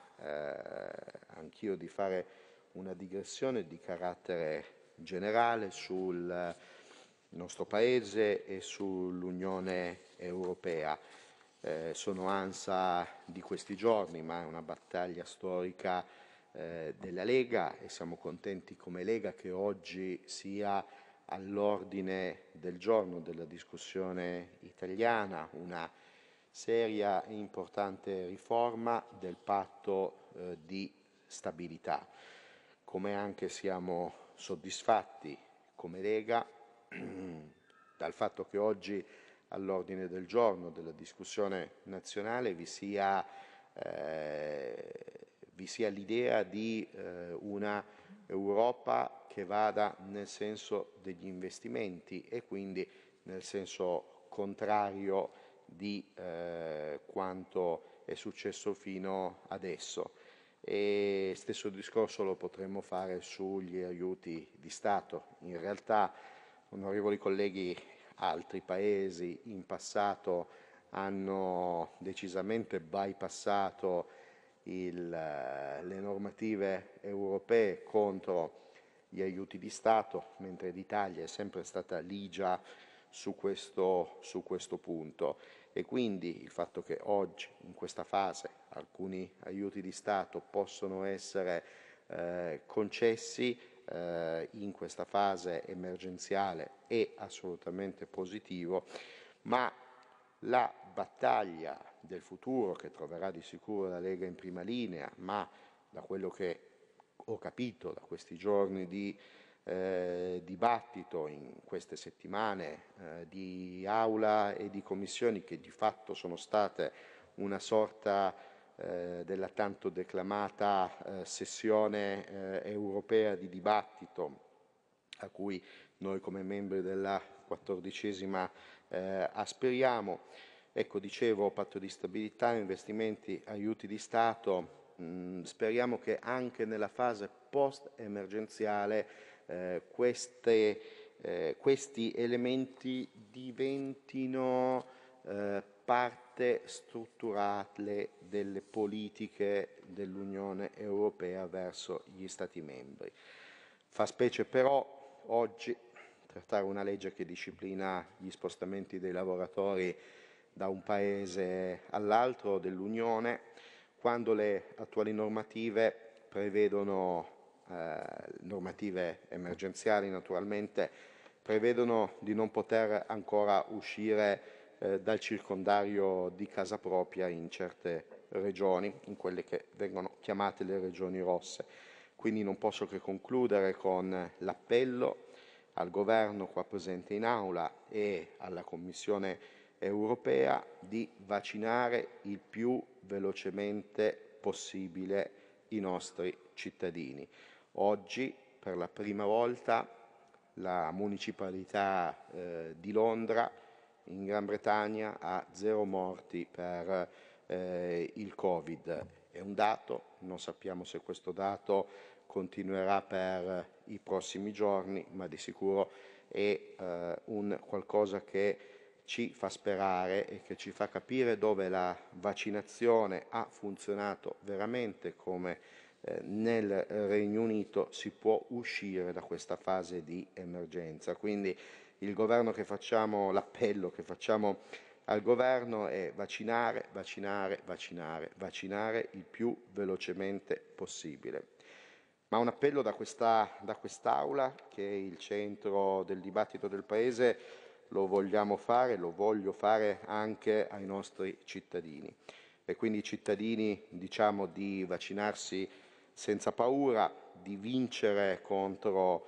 digressione di carattere generale sul nostro Paese e sull'Unione Europea. Sono ansia di questi giorni, ma è una battaglia storica della Lega e siamo contenti come Lega che oggi sia all'ordine del giorno della discussione italiana una seria e importante riforma del patto di stabilità. Come anche siamo soddisfatti come Lega dal fatto che oggi all'ordine del giorno della discussione nazionale vi sia l'idea di una Europa che vada nel senso degli investimenti e quindi nel senso contrario di quanto è successo fino adesso. E stesso discorso lo potremmo fare sugli aiuti di Stato. In realtà, onorevoli colleghi, altri paesi in passato hanno decisamente bypassato le normative europee contro gli aiuti di Stato, mentre l'Italia è sempre stata ligia su questo punto. E quindi il fatto che oggi, in questa fase, alcuni aiuti di Stato possono essere concessi in questa fase emergenziale è assolutamente positivo, ma la battaglia del futuro, che troverà di sicuro la Lega in prima linea, ma da quello che ho capito da questi giorni di dibattito, in queste settimane di aula e di commissioni che di fatto sono state una sorta della tanto declamata sessione europea di dibattito a cui noi come membri della 14ª aspiriamo. Ecco, dicevo, patto di stabilità, investimenti, aiuti di Stato, speriamo che anche nella fase post-emergenziale questi elementi diventino parte strutturale delle politiche dell'Unione Europea verso gli Stati membri. Fa specie però oggi trattare una legge che disciplina gli spostamenti dei lavoratori da un paese all'altro dell'Unione, quando le attuali normative prevedono, normative emergenziali naturalmente, prevedono di non poter ancora uscire dal circondario di casa propria in certe regioni, in quelle che vengono chiamate le regioni rosse. Quindi non posso che concludere con l'appello al Governo qua presente in Aula e alla Commissione europea di vaccinare il più velocemente possibile i nostri cittadini. Oggi, per la prima volta, la municipalità di Londra in Gran Bretagna ha 0 morti per il Covid. È un dato, non sappiamo se questo dato continuerà per i prossimi giorni, ma di sicuro è un qualcosa che ci fa sperare e che ci fa capire dove la vaccinazione ha funzionato veramente, come nel Regno Unito si può uscire da questa fase di emergenza. Quindi il governo che facciamo, l'appello che facciamo al governo è vaccinare, vaccinare, vaccinare, vaccinare il più velocemente possibile. Ma un appello da quest'Aula, che è il centro del dibattito del Paese, lo vogliamo fare, lo voglio fare anche ai nostri cittadini. E quindi i cittadini diciamo di vaccinarsi senza paura, di vincere contro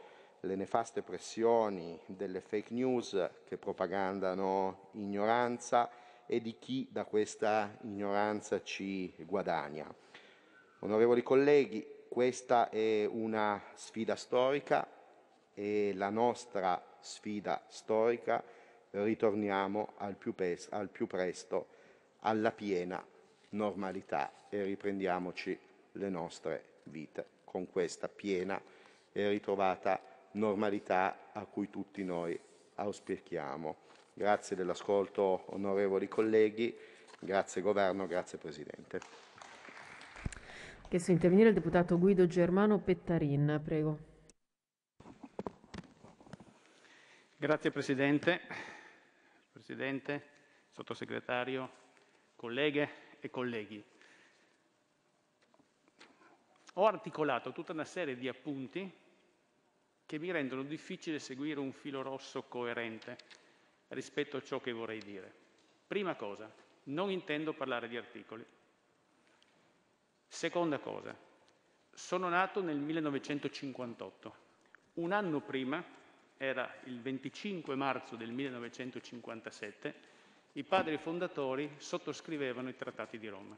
le nefaste pressioni delle fake news che propagandano ignoranza e di chi da questa ignoranza ci guadagna. Onorevoli colleghi, questa è una sfida storica e la nostra sfida storica ritorniamo al più presto alla piena normalità e riprendiamoci le nostre vite con questa piena e ritrovata normalità a cui tutti noi auspichiamo. Grazie dell'ascolto, onorevoli colleghi, grazie Governo, grazie Presidente. Chiesto intervenire il deputato Guido Germano Pettarin, prego. Grazie Presidente, Sottosegretario, colleghe e colleghi. Ho articolato tutta una serie di appunti che mi rendono difficile seguire un filo rosso coerente rispetto a ciò che vorrei dire. Prima cosa, non intendo parlare di articoli. Seconda cosa, sono nato nel 1958. Un anno prima, era il 25 marzo del 1957, i padri fondatori sottoscrivevano i Trattati di Roma.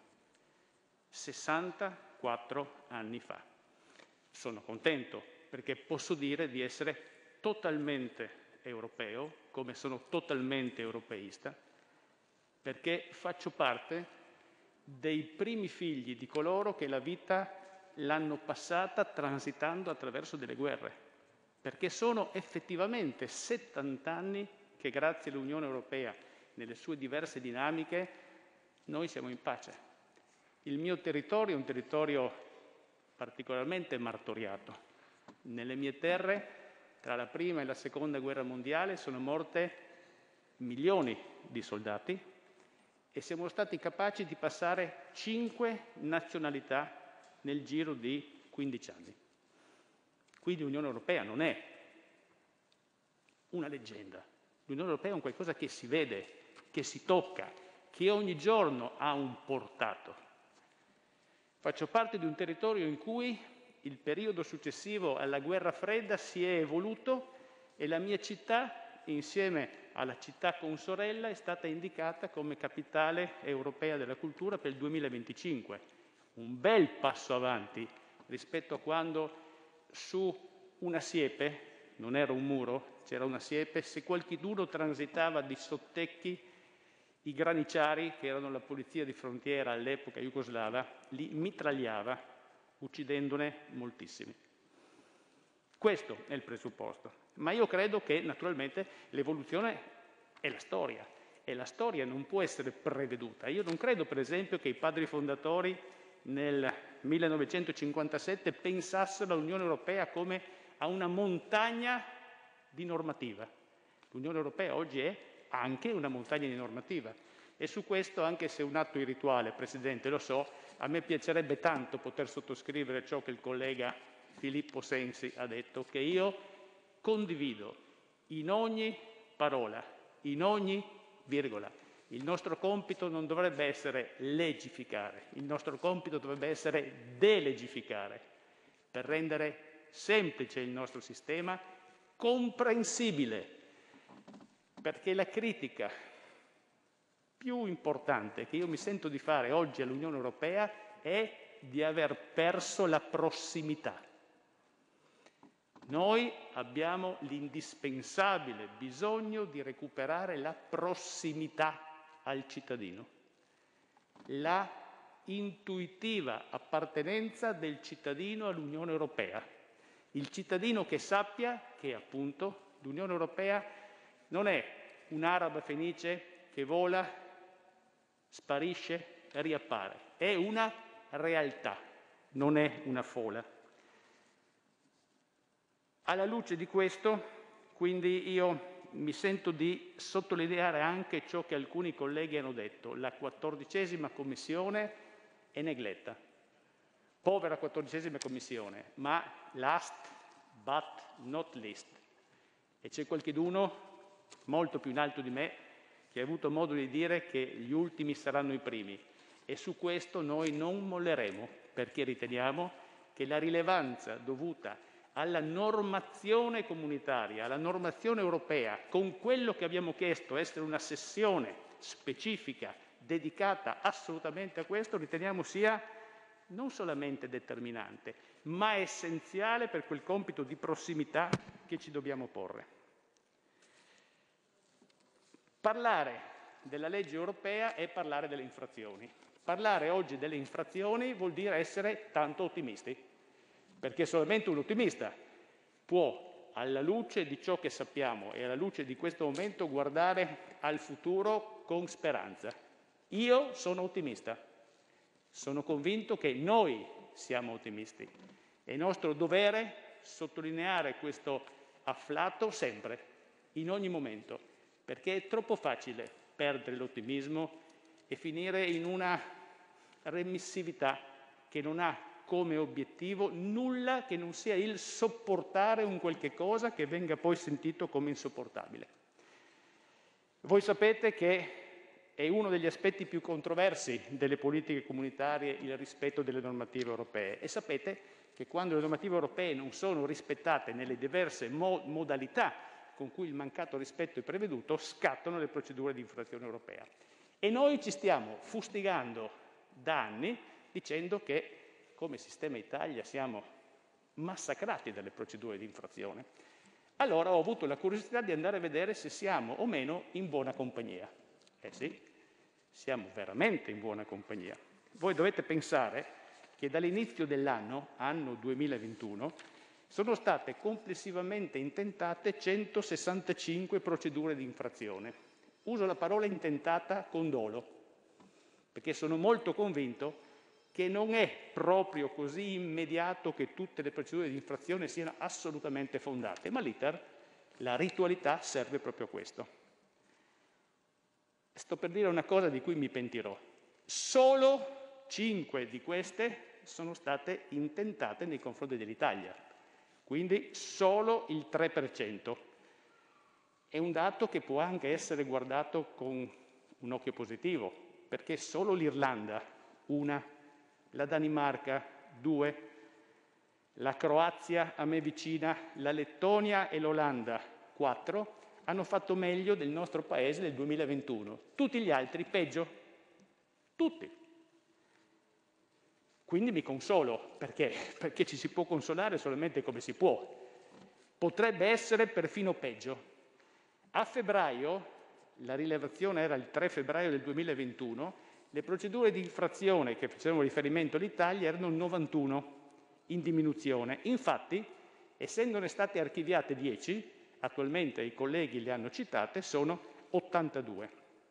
64 anni fa. Sono contento perché posso dire di essere totalmente europeo, come sono totalmente europeista, perché faccio parte dei primi figli di coloro che la vita l'hanno passata transitando attraverso delle guerre, perché sono effettivamente 70 anni che grazie all'Unione Europea, nelle sue diverse dinamiche, noi siamo in pace. Il mio territorio è un territorio particolarmente martoriato. Nelle mie terre, tra la prima e la seconda guerra mondiale, sono morte milioni di soldati e siamo stati capaci di passare 5 nazionalità nel giro di 15 anni. Quindi l'Unione Europea non è una leggenda. L'Unione Europea è un qualcosa che si vede, che si tocca, che ogni giorno ha un portato. Faccio parte di un territorio in cui il periodo successivo alla guerra fredda si è evoluto e la mia città, insieme alla città consorella, è stata indicata come capitale europea della cultura per il 2025. Un bel passo avanti rispetto a quando su una siepe, non era un muro, c'era una siepe, se qualcuno transitava di sottecchi, i graniciari, che erano la polizia di frontiera all'epoca jugoslava, li mitragliava, uccidendone moltissimi. Questo è il presupposto. Ma io credo che naturalmente l'evoluzione è la storia e la storia non può essere preveduta. Io non credo, per esempio, che i padri fondatori nel 1957 pensassero all'Unione Europea come a una montagna di normativa. L'Unione Europea oggi è anche una montagna di normativa e su questo, anche se è un atto irrituale, Presidente, lo so, a me piacerebbe tanto poter sottoscrivere ciò che il collega Filippo Sensi ha detto, che io condivido in ogni parola, in ogni virgola. Il nostro compito non dovrebbe essere legificare, il nostro compito dovrebbe essere delegificare, per rendere semplice il nostro sistema, comprensibile, perché la critica più importante che io mi sento di fare oggi all'Unione Europea è di aver perso la prossimità. Noi abbiamo l'indispensabile bisogno di recuperare la prossimità al cittadino, la intuitiva appartenenza del cittadino all'Unione Europea. Il cittadino che sappia che appunto l'Unione Europea non è un'araba fenice che vola, sparisce e riappare. È una realtà, non è una fola. Alla luce di questo, quindi, io mi sento di sottolineare anche ciò che alcuni colleghi hanno detto. La 14ª Commissione è negletta. Povera 14ª Commissione, ma last but not least. E c'è qualcuno molto più in alto di me che ha avuto modo di dire che gli ultimi saranno i primi. E su questo noi non molleremo, perché riteniamo che la rilevanza dovuta alla normazione comunitaria, alla normazione europea, con quello che abbiamo chiesto essere una sessione specifica dedicata assolutamente a questo, riteniamo sia non solamente determinante, ma essenziale per quel compito di prossimità che ci dobbiamo porre. Parlare della legge europea è parlare delle infrazioni. Parlare oggi delle infrazioni vuol dire essere tanto ottimisti, perché solamente un ottimista può, alla luce di ciò che sappiamo e alla luce di questo momento, guardare al futuro con speranza. Io sono ottimista, sono convinto che noi siamo ottimisti. È nostro dovere sottolineare questo afflato sempre, in ogni momento, perché è troppo facile perdere l'ottimismo e finire in una remissività che non ha come obiettivo nulla che non sia il sopportare un qualche cosa che venga poi sentito come insopportabile. Voi sapete che è uno degli aspetti più controversi delle politiche comunitarie il rispetto delle normative europee e sapete che quando le normative europee non sono rispettate nelle diverse modalità con cui il mancato rispetto è preveduto, scattano le procedure di infrazione europea. E noi ci stiamo fustigando da anni dicendo che come sistema Italia siamo massacrati dalle procedure di infrazione. Allora ho avuto la curiosità di andare a vedere se siamo o meno in buona compagnia. Eh sì, siamo veramente in buona compagnia. Voi dovete pensare che dall'inizio dell'anno, anno 2021, sono state complessivamente intentate 165 procedure di infrazione. Uso la parola intentata con dolo, perché sono molto convinto che non è proprio così immediato che tutte le procedure di infrazione siano assolutamente fondate, ma l'iter, la ritualità serve proprio a questo. Sto per dire una cosa di cui mi pentirò. Solo 5 di queste sono state intentate nei confronti dell'Italia, quindi solo il 3%. È un dato che può anche essere guardato con un occhio positivo, perché solo l'Irlanda, 1, la Danimarca, 2, la Croazia a me vicina, la Lettonia e l'Olanda, 4, hanno fatto meglio del nostro paese nel 2021. Tutti gli altri peggio. Tutti. Quindi mi consolo. Perché? Perché ci si può consolare solamente come si può. Potrebbe essere perfino peggio. A febbraio, la rilevazione era il 3 febbraio del 2021, le procedure di infrazione che facevano riferimento all'Italia erano 91, in diminuzione. Infatti, essendone state archiviate 10, attualmente i colleghi le hanno citate, sono 82.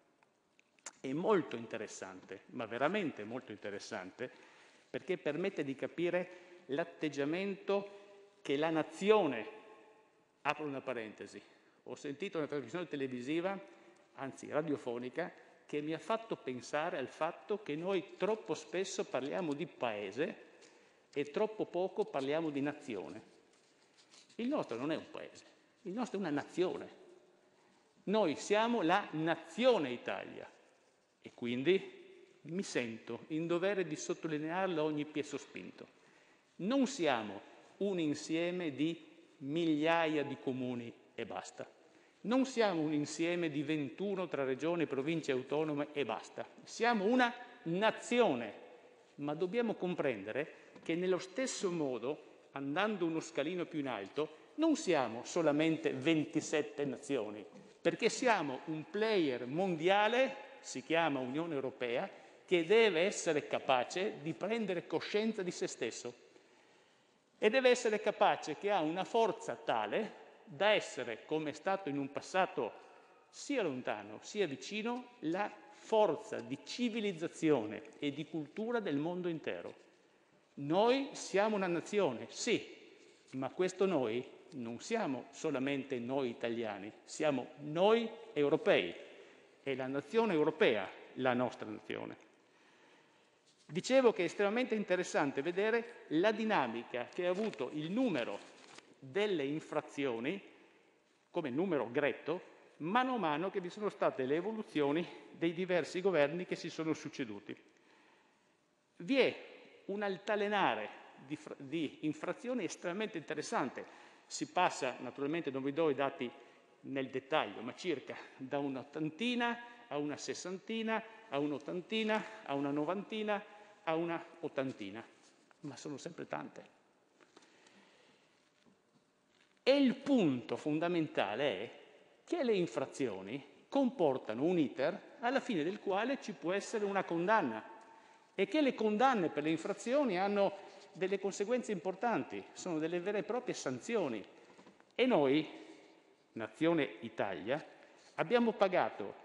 È molto interessante, ma veramente molto interessante, perché permette di capire l'atteggiamento che la nazione, apro una parentesi, ho sentito una trasmissione televisiva, anzi radiofonica, che mi ha fatto pensare al fatto che noi troppo spesso parliamo di paese e troppo poco parliamo di nazione. Il nostro non è un paese, il nostro è una nazione. Noi siamo la nazione Italia e quindi mi sento in dovere di sottolinearlo a ogni piè sospinto. Non siamo un insieme di migliaia di comuni e basta. Non siamo un insieme di 21 tra regioni, province autonome e basta. Siamo una nazione, ma dobbiamo comprendere che nello stesso modo, andando uno scalino più in alto, non siamo solamente 27 nazioni, perché siamo un player mondiale, si chiama Unione Europea, che deve essere capace di prendere coscienza di se stesso e deve essere capace che ha una forza tale da essere, come è stato in un passato sia lontano sia vicino, la forza di civilizzazione e di cultura del mondo intero. Noi siamo una nazione, sì, ma questo noi non siamo solamente noi italiani, siamo noi europei. È la nazione europea la nostra nazione. Dicevo che è estremamente interessante vedere la dinamica che ha avuto il numero delle infrazioni come numero gretto, mano a mano che vi sono state le evoluzioni dei diversi governi che si sono succeduti. Vi è un altalenare di infrazioni estremamente interessante. Si passa, naturalmente non vi do i dati nel dettaglio, ma circa da una80 a una 60, a una80, a una 90, a una 80, ma sono sempre tante. E il punto fondamentale è che le infrazioni comportano un iter alla fine del quale ci può essere una condanna e che le condanne per le infrazioni hanno delle conseguenze importanti, sono delle vere e proprie sanzioni. E noi, Nazione Italia, abbiamo pagato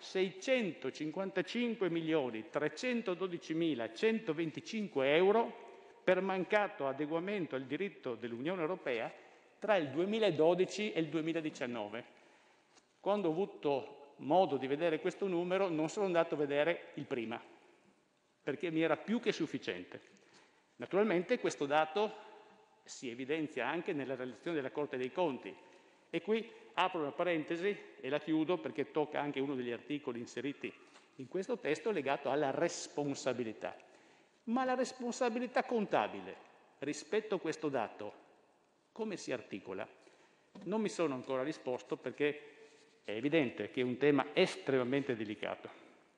655.312.125 euro per mancato adeguamento al diritto dell'Unione Europea tra il 2012 e il 2019. Quando ho avuto modo di vedere questo numero non sono andato a vedere il prima, perché mi era più che sufficiente. Naturalmente questo dato si evidenzia anche nella relazione della Corte dei Conti e qui apro una parentesi e la chiudo perché tocca anche uno degli articoli inseriti in questo testo legato alla responsabilità. Ma la responsabilità contabile rispetto a questo dato come si articola? Non mi sono ancora risposto perché è evidente che è un tema estremamente delicato.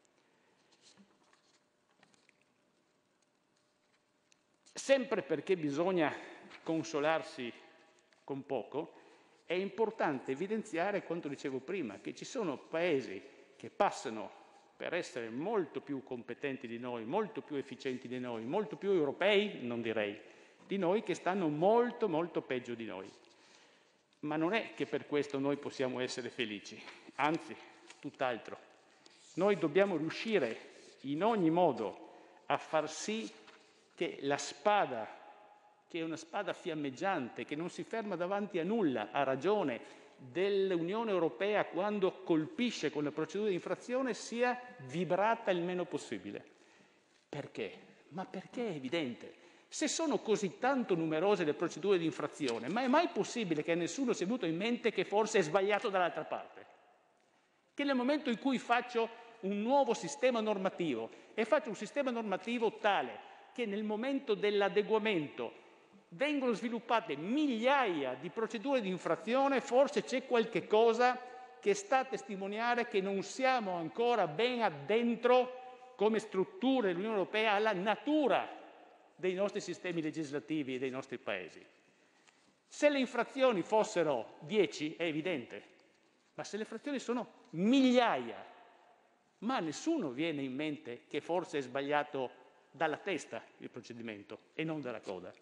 Sempre perché bisogna consolarsi con poco, è importante evidenziare quanto dicevo prima, che ci sono paesi che passano per essere molto più competenti di noi, molto più efficienti di noi, molto più europei, non direi, di noi, che stanno molto, molto peggio di noi. Ma non è che per questo noi possiamo essere felici, anzi, tutt'altro. Noi dobbiamo riuscire in ogni modo a far sì che la spada, che è una spada fiammeggiante, che non si ferma davanti a nulla, ha ragione, dell'Unione Europea quando colpisce con la procedura di infrazione, sia vibrata il meno possibile. Perché? Ma perché è evidente. Se sono così tanto numerose le procedure di infrazione, ma è mai possibile che a nessuno sia venuto in mente che forse è sbagliato dall'altra parte? Che nel momento in cui faccio un nuovo sistema normativo e faccio un sistema normativo tale che nel momento dell'adeguamento vengono sviluppate migliaia di procedure di infrazione, forse c'è qualche cosa che sta a testimoniare che non siamo ancora ben addentro come strutture dell'Unione Europea alla natura dei nostri sistemi legislativi e dei nostri paesi. Se le infrazioni fossero 10 è evidente, ma se le infrazioni sono migliaia, ma a nessuno viene in mente che forse è sbagliato dalla testa il procedimento e non dalla coda.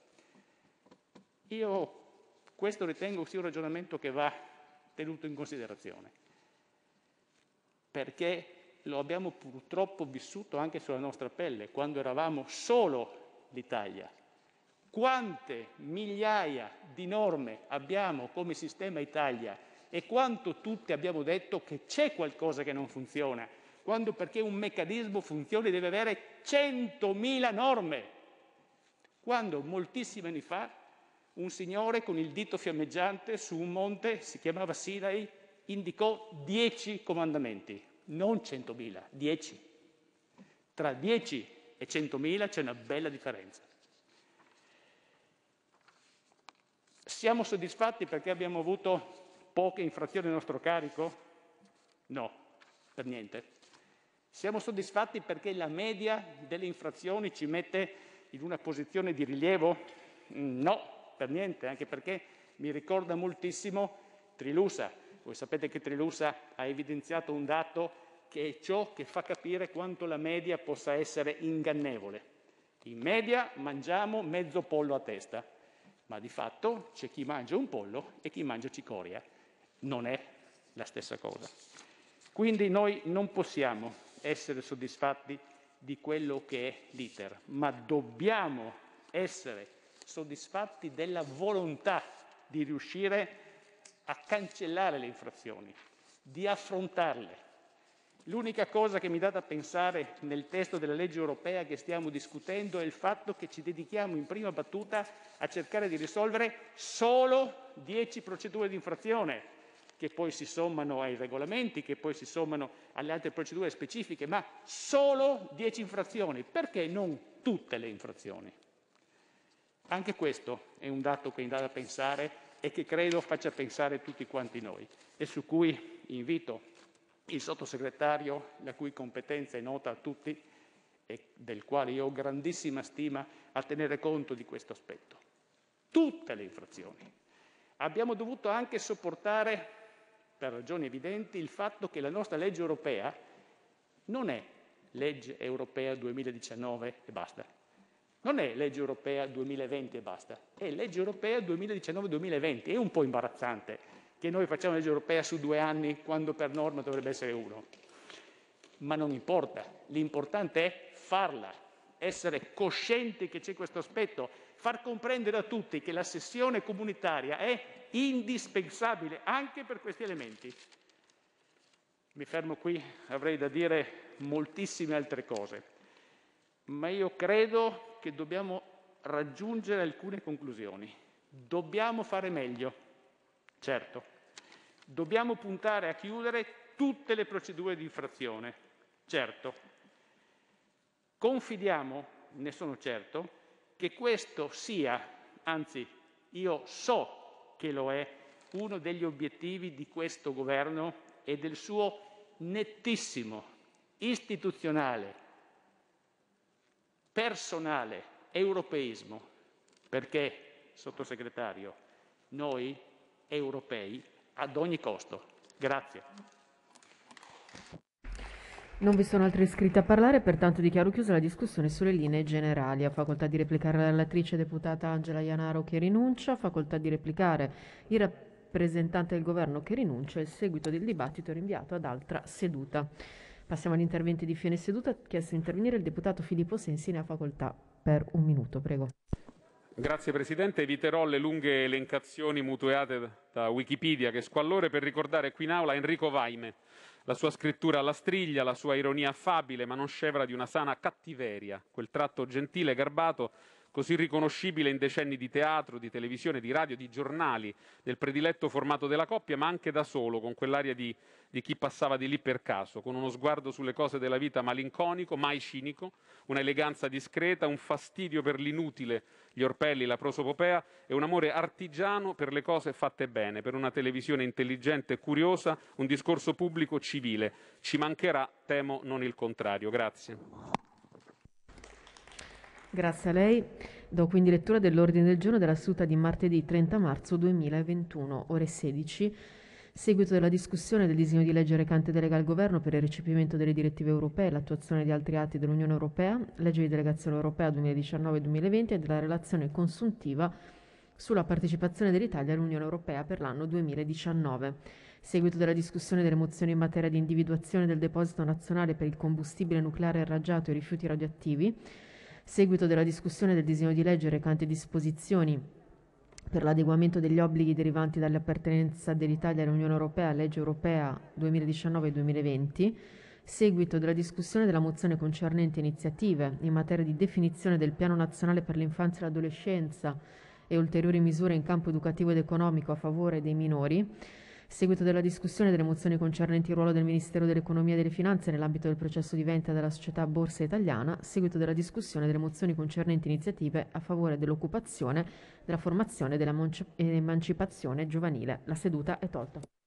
Io questo ritengo sia un ragionamento che va tenuto in considerazione, perché lo abbiamo purtroppo vissuto anche sulla nostra pelle, quando eravamo solo l'Italia. Quante migliaia di norme abbiamo come sistema Italia e quanto tutti abbiamo detto che c'è qualcosa che non funziona, quando perché un meccanismo funzioni deve avere 100.000 norme, quando moltissimi anni fa un signore con il dito fiammeggiante su un monte, si chiamava Sinai, indicò 10 comandamenti, non 100.000, 10. Tra 10 e 100.000 c'è una bella differenza. Siamo soddisfatti perché abbiamo avuto poche infrazioni a nostro carico? No, per niente. Siamo soddisfatti perché la media delle infrazioni ci mette in una posizione di rilievo? No, per niente, anche perché mi ricorda moltissimo Trilussa. Voi sapete che Trilussa ha evidenziato un dato che è ciò che fa capire quanto la media possa essere ingannevole. In media mangiamo mezzo pollo a testa, ma di fatto c'è chi mangia un pollo e chi mangia cicoria. Non è la stessa cosa. Quindi noi non possiamo essere soddisfatti di quello che è l'iter, ma dobbiamo essere soddisfatti della volontà di riuscire a cancellare le infrazioni, di affrontarle. L'unica cosa che mi dà da pensare nel testo della legge europea che stiamo discutendo è il fatto che ci dedichiamo in prima battuta a cercare di risolvere solo 10 procedure di infrazione, che poi si sommano ai regolamenti, che poi si sommano alle altre procedure specifiche, ma solo 10 infrazioni. Perché non tutte le infrazioni? Anche questo è un dato che dà da pensare e che credo faccia pensare tutti quanti noi e su cui invito il sottosegretario, la cui competenza è nota a tutti e del quale io ho grandissima stima, a tenere conto di questo aspetto. Tutte le infrazioni. Abbiamo dovuto anche sopportare, per ragioni evidenti, il fatto che la nostra legge europea non è legge europea 2019 e basta. Non è legge europea 2020 e basta, è legge europea 2019-2020. È un po' imbarazzante che noi facciamo legge europea su 2 anni quando per norma dovrebbe essere 1. Ma non importa, l'importante è farla, essere coscienti che c'è questo aspetto, far comprendere a tutti che la sessione comunitaria è indispensabile anche per questi elementi. Mi fermo qui, avrei da dire moltissime altre cose, ma io credo che dobbiamo raggiungere alcune conclusioni. Dobbiamo fare meglio, certo. Dobbiamo puntare a chiudere tutte le procedure di infrazione, certo. Confidiamo, ne sono certo, che questo sia, anzi io so che lo è, uno degli obiettivi di questo governo e del suo nettissimo, istituzionale, personale europeismo, perché, sottosegretario, noi europei ad ogni costo. Grazie. Non vi sono altri iscritti a parlare, pertanto dichiaro chiusa la discussione sulle linee generali. Ha facoltà di replicare la relatrice deputata Angela Iannaro che rinuncia, facoltà di replicare il rappresentante del governo che rinuncia. Il seguito del dibattito è rinviato ad altra seduta. Passiamo agli interventi di fine seduta. Ha chiesto di intervenire il deputato Filippo Sensi, ne ha facoltà per 1 minuto, prego. Grazie Presidente, eviterò le lunghe elencazioni mutuate da Wikipedia che squallore per ricordare qui in aula Enrico Vaime, la sua scrittura alla striglia, la sua ironia affabile ma non scevra di una sana cattiveria, quel tratto gentile e garbato così riconoscibile in decenni di teatro, di televisione, di radio, di giornali, del prediletto formato della coppia, ma anche da solo, con quell'aria di chi passava di lì per caso, con uno sguardo sulle cose della vita malinconico, mai cinico, un'eleganza discreta, un fastidio per l'inutile, gli orpelli, la prosopopea e un amore artigiano per le cose fatte bene, per una televisione intelligente e curiosa, un discorso pubblico civile. Ci mancherà, temo, non il contrario. Grazie. Grazie a lei. Do quindi lettura dell'ordine del giorno della seduta di martedì 30 marzo 2021, ore 16. Seguito della discussione del disegno di legge recante delega al Governo per il recepimento delle direttive europee e l'attuazione di altri atti dell'Unione Europea, legge di delegazione europea 2019-2020 e della relazione consuntiva sulla partecipazione dell'Italia all'Unione Europea per l'anno 2019. Seguito della discussione delle mozioni in materia di individuazione del deposito nazionale per il combustibile nucleare irraggiato e i rifiuti radioattivi. Seguito della discussione del disegno di legge recante disposizioni per l'adeguamento degli obblighi derivanti dall'appartenenza dell'Italia all'Unione Europea, legge europea 2019-2020, seguito della discussione della mozione concernente iniziative in materia di definizione del Piano Nazionale per l'Infanzia e l'Adolescenza e ulteriori misure in campo educativo ed economico a favore dei minori, seguito della discussione delle mozioni concernenti il ruolo del Ministero dell'Economia e delle Finanze nell'ambito del processo di vendita della società Borsa Italiana, seguito della discussione delle mozioni concernenti iniziative a favore dell'occupazione, della formazione e dell'emancipazione giovanile. La seduta è tolta.